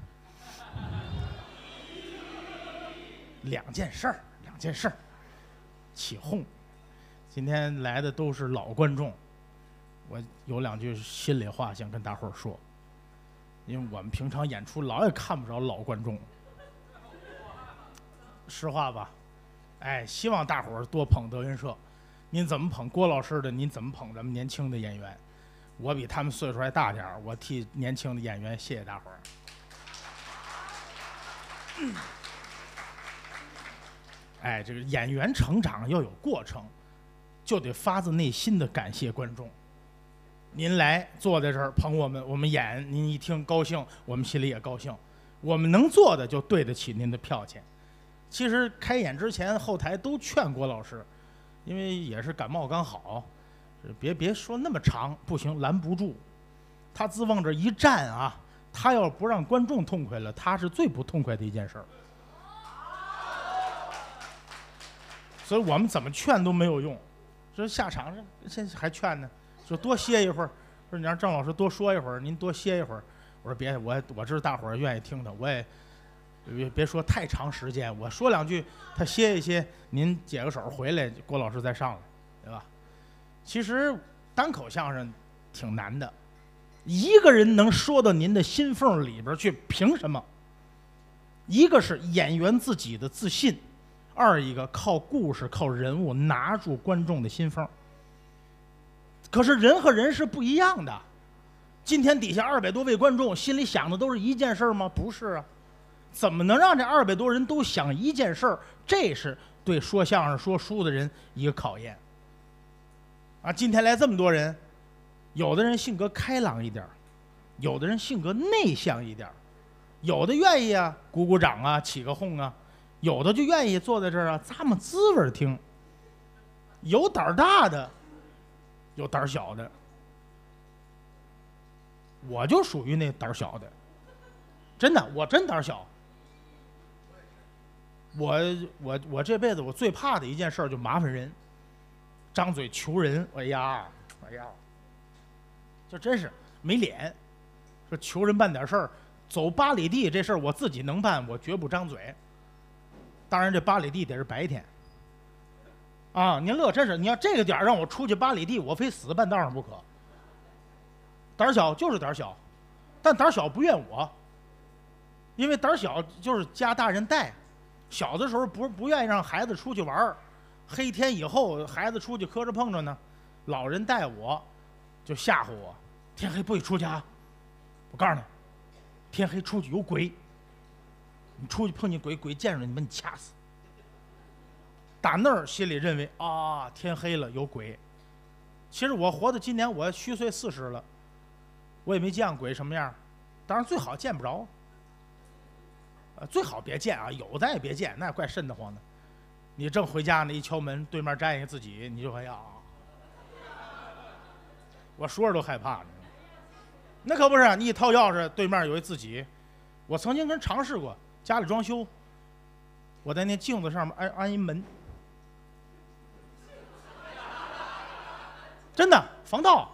[SPEAKER 5] 两件事儿，两件事儿，起哄。今天来的都是老观众。我有两句心里话想跟大伙儿说，因为我们平常演出老也看不着老观众，实话吧，哎，希望大伙儿多捧德云社，您怎么捧郭老师的，您怎么捧咱们年轻的演员，我比他们岁数还大点儿，我替年轻的演员谢谢大伙儿。嗯哎，这个演员成长要有过程，就得发自内心的感谢观众。您来坐在这儿捧我们，我们演，您一听高兴，我们心里也高兴。我们能做的就对得起您的票钱。其实开演之前，后台都劝郭老师，因为也是感冒刚好，别别说那么长，不行，拦不住。他自往这一站啊，他要不让观众痛快了，他是最不痛快的一件事儿。所以我们怎么劝都没有用，这下场现在还劝呢。说多歇一会儿，说你让郑老师多说一会儿，您多歇一会儿。我说别，我我知道大伙儿愿意听他，我也别别说太长时间，我说两句，他歇一歇，您解个手回来，郭老师再上来，对吧？其实单口相声挺难的，一个人能说到您的心缝里边去，凭什么？一个是演员自己的自信，二一个靠故事、靠人物拿住观众的心缝。可是人和人是不一样的，今天底下二百多位观众心里想的都是一件事吗？不是啊，怎么能让这二百多人都想一件事儿？这是对说相声说书的人一个考验啊！今天来这么多人，有的人性格开朗一点，有的人性格内向一点，有的愿意啊鼓鼓掌啊起个哄啊，有的就愿意坐在这儿啊咂摸滋味听，有胆大的有胆小的，我就属于那胆小的，真的，我真胆小。我我我这辈子我最怕的一件事就麻烦人，张嘴求人，哎呀哎呀，这真是没脸。说求人办点事儿，走八里地这事儿我自己能办，我绝不张嘴。当然这八里地得是白天。啊，您乐真是，你要这个点让我出去八里地，我非死半道上不可。胆小就是胆小，但胆小不怨我，因为胆小就是家大人带。小的时候不不愿意让孩子出去玩，黑天以后孩子出去磕着碰着呢，老人带我，就吓唬我，天黑不许出去啊！我告诉你，天黑出去有鬼，你出去碰见鬼，鬼见着你把你掐死。 打那儿心里认为啊，天黑了有鬼。其实我活到今年我虚岁四十了，我也没见过鬼什么样，当然最好见不着。呃，最好别见啊，有咱也别见，那怪瘆得慌的。你正回家呢，一敲门，对面站一个自己，你就哎呀，我说着都害怕呢。那可不是，你一掏钥匙，对面有一自己。我曾经跟尝试过，家里装修，我在那镜子上面安安一门，真的防盗。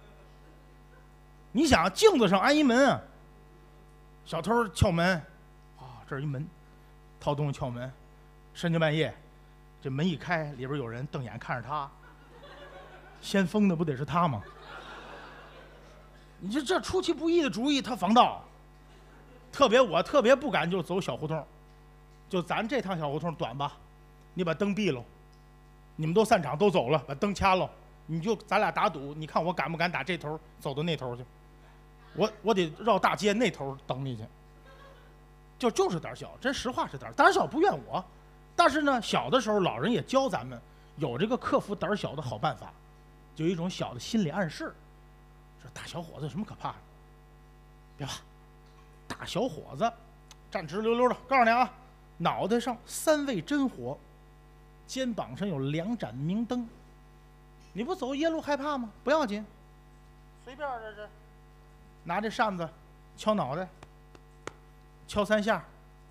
[SPEAKER 5] 你想镜子上安一门啊，小偷撬门，啊，这儿一门，掏东西撬门，深更半夜，这门一开，里边有人瞪眼看着他，先锋的不得是他吗？你这这出其不意的主意，他防盗。特别我特别不敢就走小胡同，就咱这趟小胡同短吧，你把灯闭了，你们都散场都走了，把灯掐了，你就咱俩打赌，你看我敢不敢打这头走到那头去？我我得绕大街那头等你去。就就是胆小，真实话是胆胆小不怨我，但是呢，小的时候老人也教咱们有这个克服胆小的好办法，就有一种小的心理暗示，说大小伙子有什么可怕的？别怕。大小伙子站直溜溜的，告诉你啊，脑袋上三味真火，肩膀上有两盏明灯。你不走夜路害怕吗？不要紧，随便这这，拿这扇子敲脑袋，敲三下，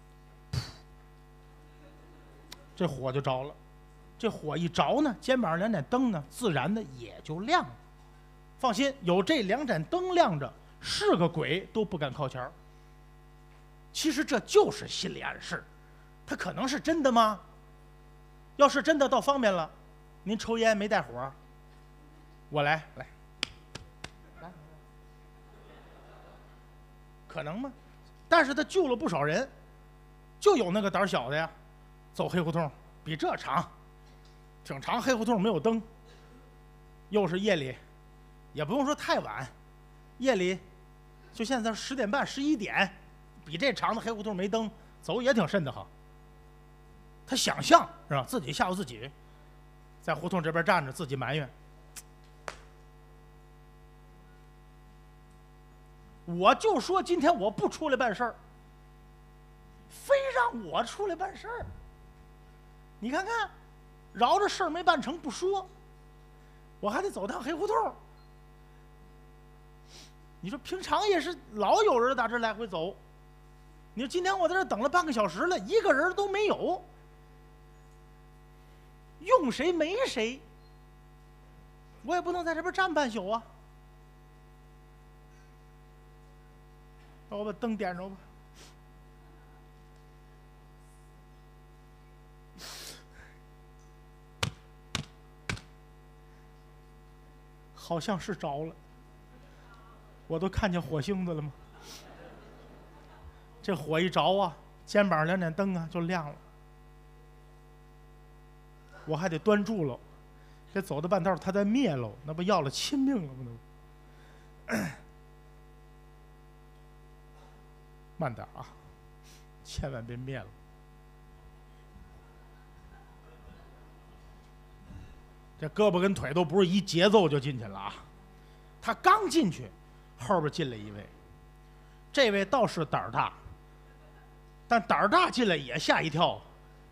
[SPEAKER 5] 这火就着了。这火一着呢，肩膀上两盏灯呢，自然的也就亮了。放心，有这两盏灯亮着，是个鬼都不敢靠前儿。其实这就是心理暗示，它可能是真的吗？要是真的，倒方便了。您抽烟没带火？我来来来，可能吗？但是他救了不少人，就有那个胆小的呀，走黑胡同比这长，挺长。黑胡同没有灯，又是夜里，也不用说太晚，夜里就现在十点半、十一点。比这长的黑胡同没灯，走也挺瘆得慌。他想象是吧？自己吓唬自己，在胡同这边站着，自己埋怨。我就说今天我不出来办事儿，非让我出来办事儿。你看看，饶着事儿没办成不说，我还得走趟黑胡同。你说平常也是老有人打这来回走。你说今天我在这等了半个小时了，一个人都没有，用谁没谁，我也不能在这边站半宿啊。把我把灯点着吧。好像是着了，我都看见火星子了吗？这火一着啊，肩膀两盏灯啊就亮了。我还得端住了，这走到半道他再灭喽，那不要了亲命了吗？都慢点啊，千万别灭了。这胳膊跟腿都不是一节奏就进去了啊！他刚进去，后边进来一位，这位倒是胆儿大。但胆儿大进来也吓一跳，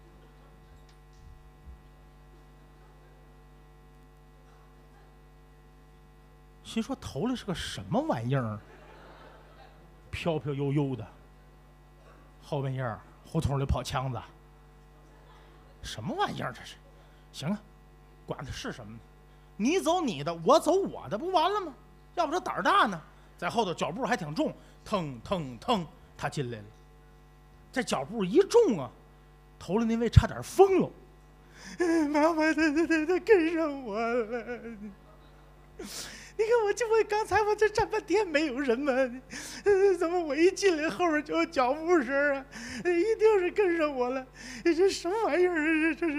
[SPEAKER 5] 心说头里是个什么玩意儿，飘飘悠悠的，后半夜胡同里跑枪子，什么玩意儿这是？行了，管他是什么呢，你走你的，我走我的，不完了吗？要不这胆儿大呢，在后头脚步还挺重，腾腾腾，他进来了。这脚步一重啊，头里那位差点疯了，妈妈，他他他他跟上我了！你看我这我刚才我这站半天没有人嘛，怎么我一进来后面就有脚步声啊？一定是跟上我了，这什么玩意儿？这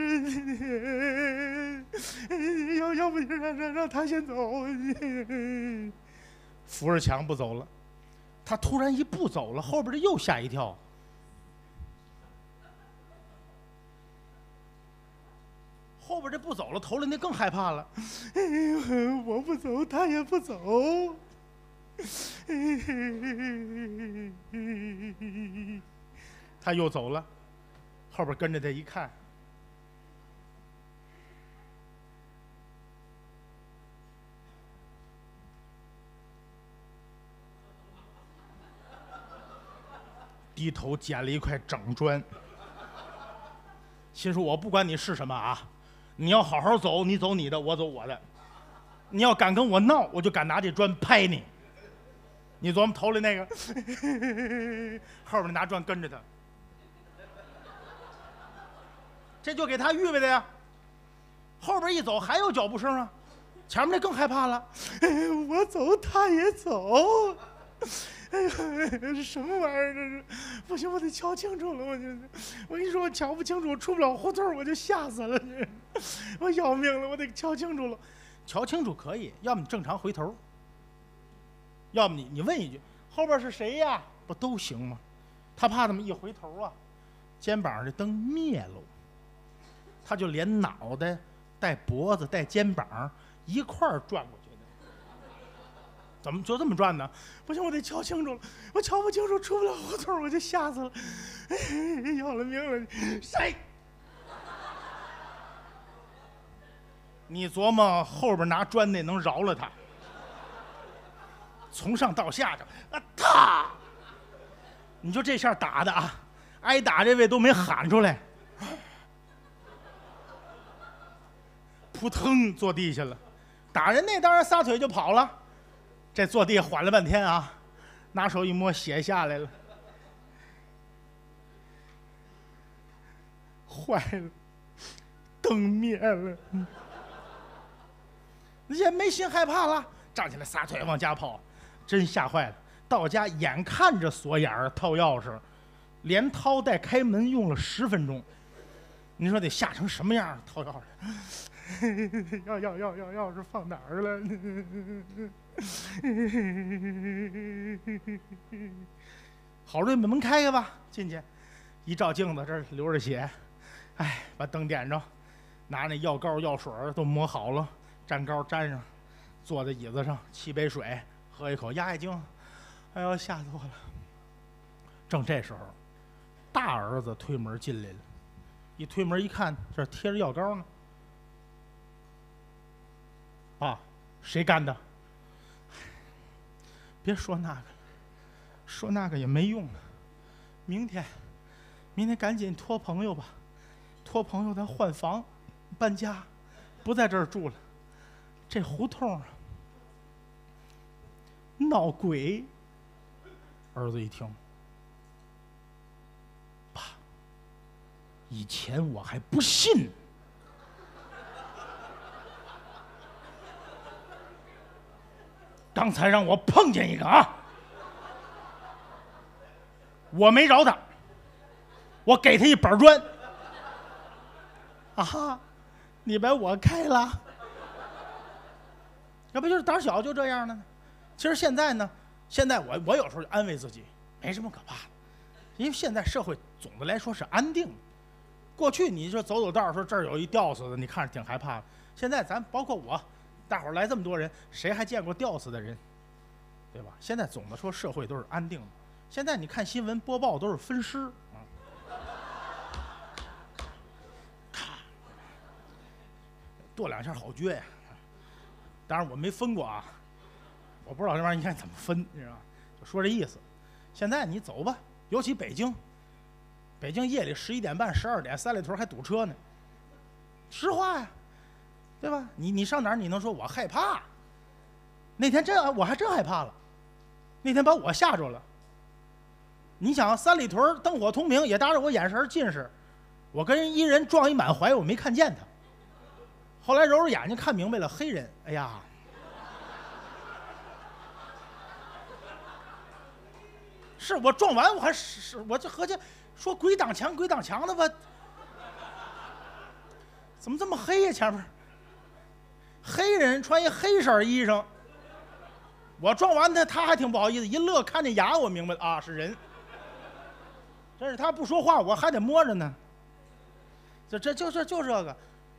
[SPEAKER 5] 是要要不让让让他先走，扶着墙不走了。他突然一步走了，后边的又吓一跳。 后边这不走了，头里那更害怕了。哎呦，我不走，他也不走。他又走了，后边跟着他一看，低头捡了一块整砖，心说：“我不管你是什么啊，你要好好走，你走你的，我走我的。你要敢跟我闹，我就敢拿这砖拍你。你琢磨头里那个，后边拿砖跟着他，这就给他预备的呀。后边一走还有脚步声啊，前面那更害怕了。我走，他也走。”哎呀，这什么玩意儿？这是不行，我得瞧清楚了。我就，我跟你说，我瞧不清楚，我出不了胡同，我就吓死了。这，我要命了，我得瞧清楚了。瞧清楚可以，要么你正常回头，要么你你问一句后边是谁呀？不都行吗？他怕他们一回头啊，肩膀上这灯灭了，他就连脑袋带脖子带肩膀一块儿转过去。怎么就这么转呢？不行，我得瞧清楚了。我瞧不清楚，出不了胡同，我就吓死了。哎，要了命了！谁？你琢磨后边拿砖那能饶了他？从上到下的啊，他！你就这下打的啊，挨打这位都没喊出来，扑腾坐地下了。打人那当然撒腿就跑了。这坐地缓了半天啊，拿手一摸，血下来了，坏了，灯灭了，也没心害怕了，站起来撒腿往家跑，真吓坏了。到家眼看着锁眼儿掏钥匙，连掏带开门用了十分钟，你说得吓成什么样？掏钥匙。要要要要钥匙放哪儿了？好容易把门开开吧，进去，一照镜子，这儿流着血，哎，把灯点着，拿那药膏药水都磨好了，蘸膏沾上，坐在椅子上，沏杯水，喝一口压压惊，哎呦，吓死我了！正这时候，大儿子推门进来了，一推门一看，这贴着药膏呢。啊，谁干的？别说那个，说那个也没用了。明天，明天赶紧托朋友吧，托朋友咱换房，搬家，不在这儿住了。这胡同啊，闹鬼。儿子一听，爸，以前我还不信。刚才让我碰见一个啊，我没饶他，我给他一板砖。啊，你把我开了，要不就是胆小就这样了呢？其实现在呢，现在我我有时候安慰自己，没什么可怕的，因为现在社会总的来说是安定的。过去你说走走道说这儿有一吊死的，你看着挺害怕的。现在咱包括我。大伙儿来这么多人，谁还见过吊死的人，对吧？现在总的说社会都是安定的。现在你看新闻播报都是分尸啊，咔，剁两下好撅呀。当然我没分过啊，我不知道这玩意儿应该怎么分，你知道吧？就说这意思。现在你走吧，尤其北京，北京夜里十一点半、十二点，三里屯还堵车呢。实话呀。对吧？你你上哪儿你能说我害怕？那天真我还真害怕了，那天把我吓着了。你想三里屯灯火通明，也搭着我眼神近视，我跟人一人撞一满怀，我没看见他。后来揉揉眼睛看明白了，黑人，哎呀，是我撞完我还是我这合计说鬼挡墙鬼挡墙的吧？怎么这么黑呀？前面。黑人穿一黑色衣裳，我撞完他，他还挺不好意思，一乐看见牙，我明白了啊，是人。真是他不说话，我还得摸着呢。这这就这就这个，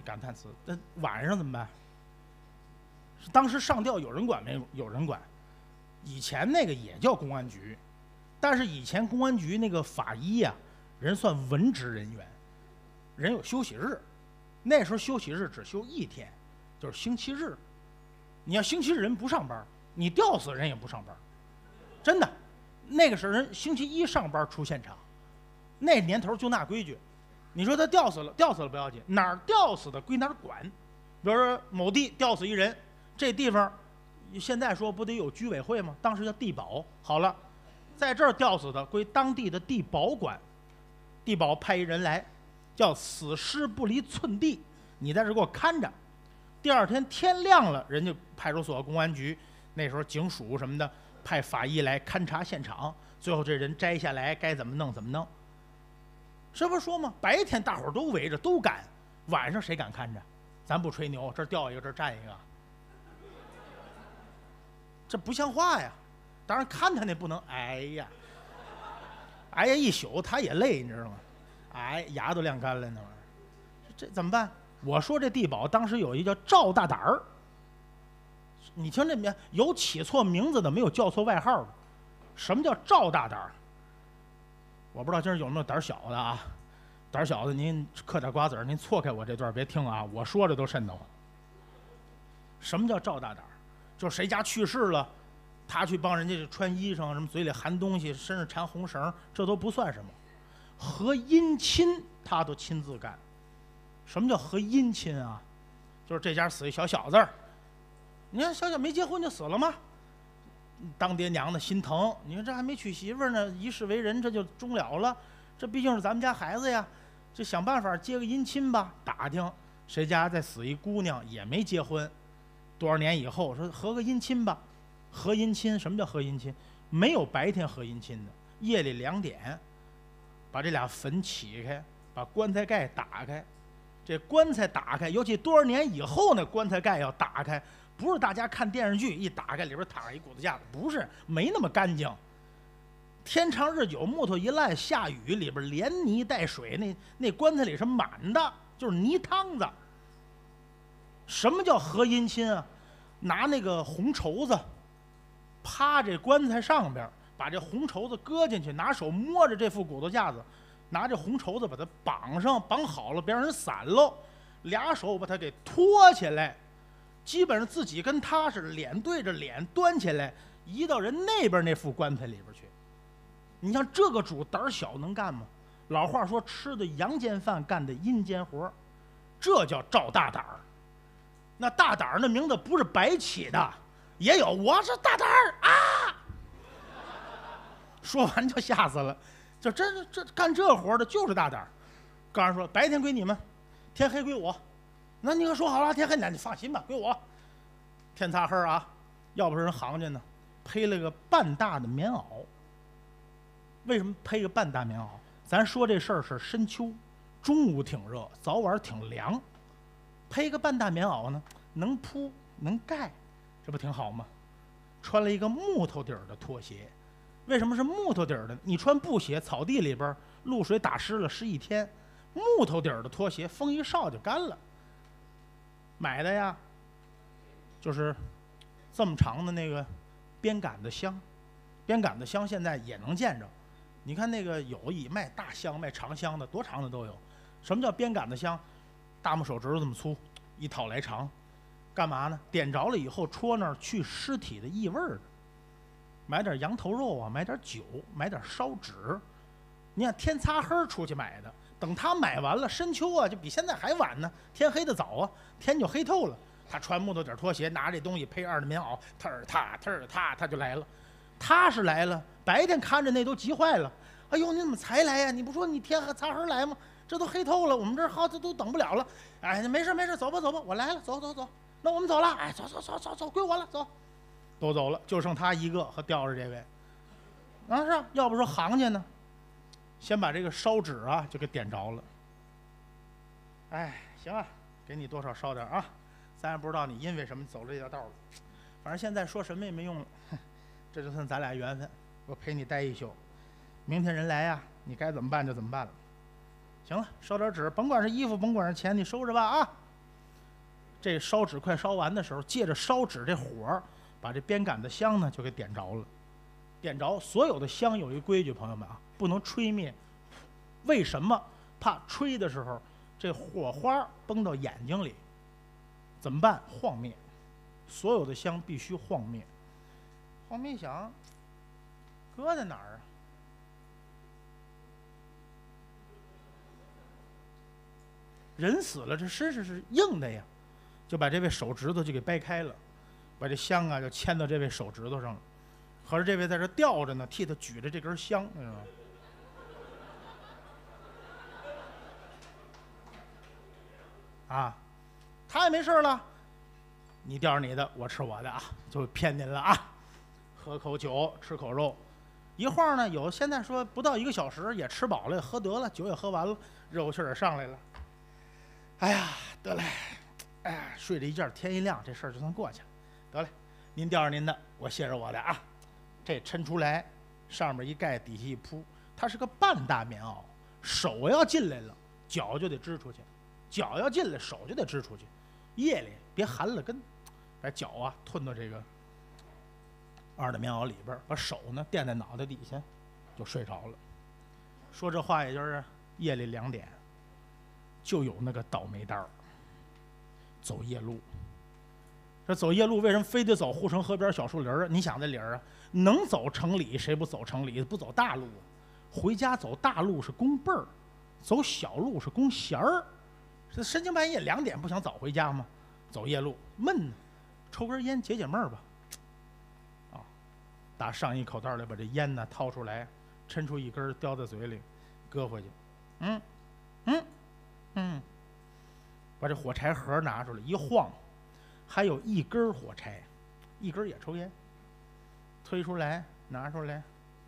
[SPEAKER 5] 感叹词。那晚上怎么办？当时上吊有人管没有人管？以前那个也叫公安局，但是以前公安局那个法医呀、啊，人算文职人员，人有休息日，那时候休息日只休一天，就是星期日。你要星期日人不上班，你吊死人也不上班，真的。那个时候人星期一上班出现场，那年头就那规矩。你说他吊死了，吊死了不要紧，哪儿吊死的归哪儿管。比如说某地吊死一人，这地方现在说不得有居委会吗？当时叫地保。好了，在这儿吊死的归当地的地保管，地保派一人来，叫死尸不离寸地，你在这给我看着。第二天天亮了，人家派出所、公安局那时候警署什么的派法医来勘察现场，最后这人摘下来该怎么弄怎么弄。这不是说吗？白天大伙儿都围着都赶，晚上谁敢看着？咱不吹牛，这儿掉一个，这儿站一个，这不像话呀！当然看他那不能，哎呀，哎呀一宿他也累，你知道吗？哎，牙都晾干了那玩意儿，这怎么办？我说这地保当时有一个叫赵大胆儿，你听这名有起错名字的，没有叫错外号的。什么叫赵大胆儿？我不知道今儿有没有胆小的啊？胆小的您嗑点瓜子儿，您错开我这段别听啊，我说着都瘆得慌。什么叫赵大胆儿？就是谁家去世了，他去帮人家穿衣裳，什么嘴里含东西，身上缠红绳，这都不算什么。和姻亲他都亲自干。什么叫和姻亲啊？就是这家死一小小子儿，你看小小没结婚就死了吗？当爹娘的心疼，你看这还没娶媳妇呢，一世为人这就终了了，这毕竟是咱们家孩子呀，就想办法接个姻亲吧。打听谁家再死一姑娘也没结婚，多少年以后说合个姻亲吧。合姻亲，什么叫合姻亲？没有白天合姻亲的，夜里两点把这俩坟起开，把棺材盖打开。这棺材打开，尤其多少年以后呢，棺材盖要打开，不是大家看电视剧一打开里边躺着一骨头架子，不是，没那么干净。天长日久，木头一烂，下雨里边连泥带水，那那棺材里是满的，就是泥汤子。什么叫合姻亲啊？拿那个红绸子趴这棺材上边，把这红绸子搁进去，拿手摸着这副骨头架子，拿这红绸子把它绑上，绑好了别让人散喽，俩手把它给托起来，基本上自己跟他是脸对着脸端起来，移到人那边那副棺材里边去。你像这个主胆小能干吗？老话说吃的阳间饭，干的阴间活，这叫赵大胆儿。那大胆儿那名字不是白起的，也有我是大胆儿啊，说完就吓死了。就这这干这活的就是大胆儿。告诉说白天归你们，天黑归我。那你可说好了，天黑那你放心吧，归我。天擦黑啊，要不是人行家呢，披了个半大的棉袄。为什么披个半大棉袄？咱说这事儿是深秋，中午挺热，早晚挺凉。披个半大棉袄呢，能铺能盖，这不挺好吗？穿了一个木头底儿的拖鞋。为什么是木头底儿的？你穿布鞋，草地里边露水打湿了，湿一天。木头底儿的拖鞋，风一扫就干了。买的呀，就是这么长的那个编杆子箱，编杆子箱现在也能见着。你看那个有以卖大箱卖长箱的，多长的都有。什么叫编杆子箱？大拇手指头这么粗，一套来长，干嘛呢？点着了以后戳那儿去尸体的异味儿的。买点羊头肉啊，买点酒，买点烧纸。你看天擦黑出去买的，等他买完了，深秋啊，就比现在还晚呢，天黑的早啊，天就黑透了。他穿木头底拖鞋，拿这东西配二的棉袄，特儿踏特儿踏，他就来了。他是来了，白天看着那都急坏了。哎呦，你怎么才来呀？你不说你天擦黑来吗？这都黑透了，我们这好这都等不了了。哎，没事没事，走吧走吧，我来了，走走走。那我们走了，哎，走走走走走，归我了，走。都走了，就剩他一个和吊着这位。啊是，要不说行家呢，先把这个烧纸啊就给点着了。哎，行啊，给你多少烧点啊，咱也不知道你因为什么走这条道了。反正现在说什么也没用了，这就算咱俩缘分。我陪你待一宿，明天人来呀、啊，你该怎么办就怎么办了。行了，烧点纸，甭管是衣服，甭管是钱，你收着吧啊。 这烧纸快烧完的时候，借着烧纸这火儿，把这鞭杆子香呢就给点着了。点着，所有的香有一规矩，朋友们啊，不能吹灭。为什么？怕吹的时候这火花崩到眼睛里，怎么办？晃灭。所有的香必须晃灭。晃灭想，搁在哪儿啊？人死了，这身上是硬的呀，就把这位手指头就给掰开了，把这香啊就牵到这位手指头上了。合着这位在这吊着呢，替他举着这根香，知道吗？啊，他也没事了，你吊着你的，我吃我的啊，就骗您了啊。喝口酒，吃口肉，一会儿呢，有现在说不到一个小时也吃饱了，也喝得了，酒也喝完了，热乎气儿也上来了。哎呀，得嘞，哎呀，睡了一觉，天一亮，这事儿就算过去了。得嘞，您吊着您的，我歇着我的啊。这抻出来，上面一盖，底下一铺，它是个半大棉袄，手要进来了，脚就得支出去。脚要进来，手就得支出去。夜里别寒了根，把脚啊吞到这个二的棉袄里边，把手呢垫在脑袋底下，就睡着了。说这话也就是夜里两点，就有那个倒霉蛋儿走夜路。这走夜路为什么非得走护城河边小树林啊？你想这理儿啊，能走城里谁不走城里？不走大路啊？回家走大路是弓背儿，走小路是弓弦儿。这深更半夜两点不想早回家吗？走夜路闷呢，抽根烟解解闷儿吧。啊，打上衣口袋里把这烟呢掏出来，抻出一根叼在嘴里，搁回去。嗯，嗯，嗯，把这火柴盒拿出来一晃，还有一根火柴，一根也抽烟，推出来拿出来。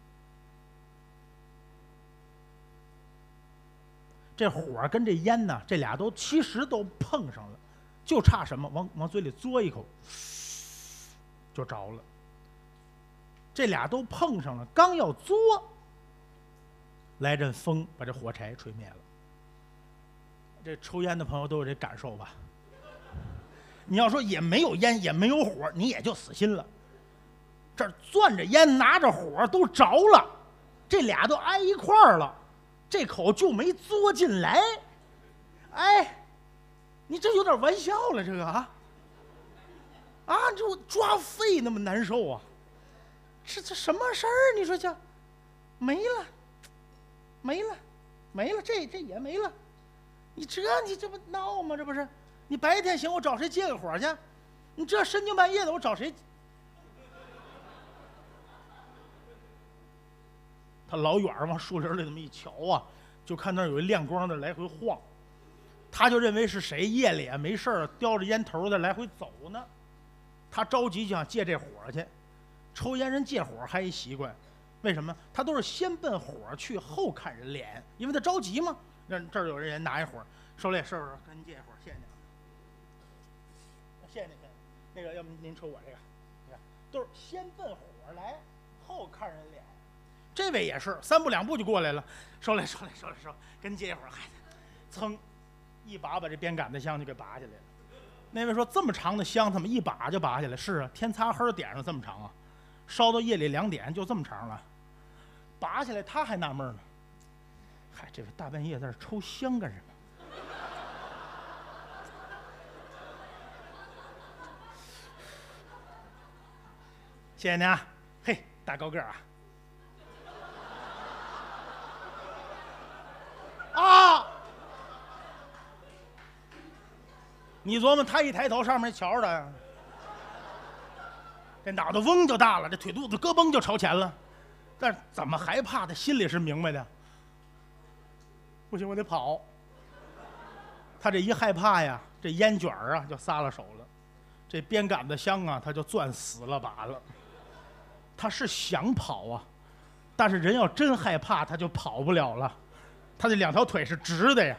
[SPEAKER 5] 这火跟这烟呢，这俩都其实都碰上了，就差什么？往往嘴里嘬一口，就着了。这俩都碰上了，刚要嘬，来阵风把这火柴吹灭了。这抽烟的朋友都有这感受吧？你要说也没有烟，也没有火，你也就死心了。这攥着烟，拿着火都着了，这俩都挨一块儿了。这口就没嘬进来，哎，你这有点玩笑了，这个啊，啊，就抓肺那么难受啊，这这什么事儿？你说这没了，没了，没了，这这也没了，你这你这不闹吗？这不是，你白天行，我找谁借个火去？你这深更半夜的，我找谁？他老远往树林里这么一瞧啊，就看那儿有一亮光的来回晃，他就认为是谁夜里没事儿叼着烟头的来回走呢。他着急就想借这火去。抽烟人借火还一习惯，为什么？他都是先奔火去，后看人脸，因为他着急嘛。让这儿有人拿一火，受累，师傅跟您借一火，谢谢您，谢谢您，那个要不您抽我这个，你看都是先奔火来，后看人脸。这位也是三步两步就过来了，收来收来收来收，跟接一会儿，嗨，噌，一把把这鞭杆子香就给拔下来了。那位说这么长的香，怎么一把就拔下来？是啊，天擦黑点上这么长啊，烧到夜里两点就这么长了，拔下来他还纳闷呢，嗨，这位大半夜在这抽香干什么？谢谢您啊，嘿，大高个儿啊。啊！你琢磨他一抬头，上面瞧着，这脑袋嗡就大了，这腿肚子咯嘣就朝前了。但怎么害怕？他心里是明白的。不行，我得跑。他这一害怕呀，这烟卷儿啊就撒了手了，这鞭杆子香啊他就攥死了把了。他是想跑啊，但是人要真害怕，他就跑不了了。他这两条腿是直的呀。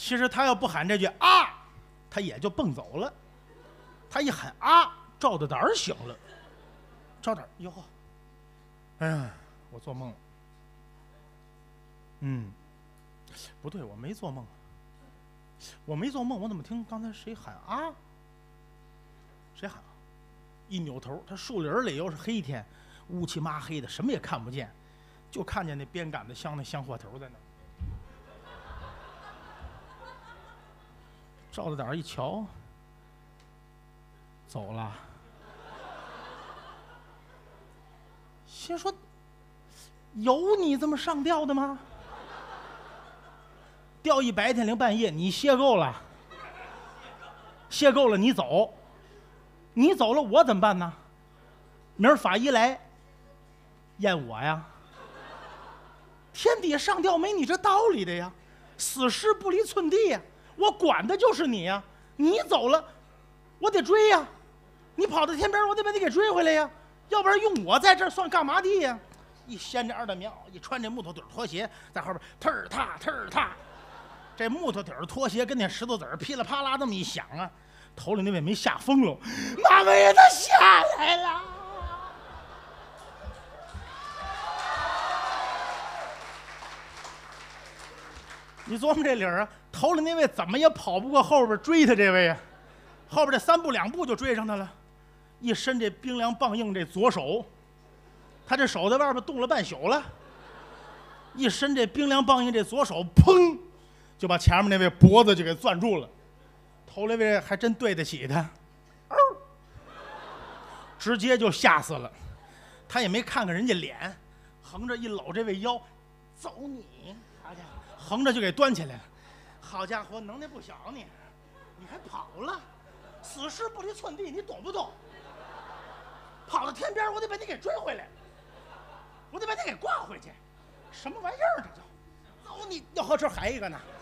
[SPEAKER 5] 其实他要不喊这句啊，他也就蹦走了。他一喊啊，赵大胆儿醒了。赵大胆儿，哟，哎呀，我做梦了。嗯，不对，我没做梦。我没做梦，我怎么听刚才谁喊啊？谁喊啊？一扭头，他树林里又是黑天，乌漆麻黑的，什么也看不见，就看见那鞭杆子像那香火头在那儿。赵大胆儿一瞧，走了。心说：“有你这么上吊的吗？吊一白天零半夜，你歇够了，歇够了，你走，你走了，我怎么办呢？明儿法医来验我呀？天底下上吊没你这道理的呀，死尸不离寸地呀。我管的就是你呀，你走了，我得追呀，你跑到天边，我得把你给追回来呀，要不然用我在这儿算干嘛的呀？一掀着二大苗，一穿这木头底拖鞋，在后边忒儿踏忒儿踏，这木头底拖鞋跟那石头子儿噼里啪啦这么一响啊，头里那位没吓疯了，妈妈呀，他下来了。你琢磨这理儿啊，头里那位怎么也跑不过后边追他这位啊，后边这三步两步就追上他了，一伸这冰凉棒硬这左手，他这手在外边冻了半宿了，一伸这冰凉棒硬这左手，砰，就把前面那位脖子就给攥住了，头那位还真对得起他，哦，直接就吓死了，他也没看看人家脸，横着一搂这位腰，走你，好家伙！横着就给端起来了，好家伙，能耐不小你，你还跑了，死尸不离寸地，你懂不懂？跑到天边，我得把你给追回来，我得把你给挂回去，什么玩意儿这叫？走你！要和这还一个呢。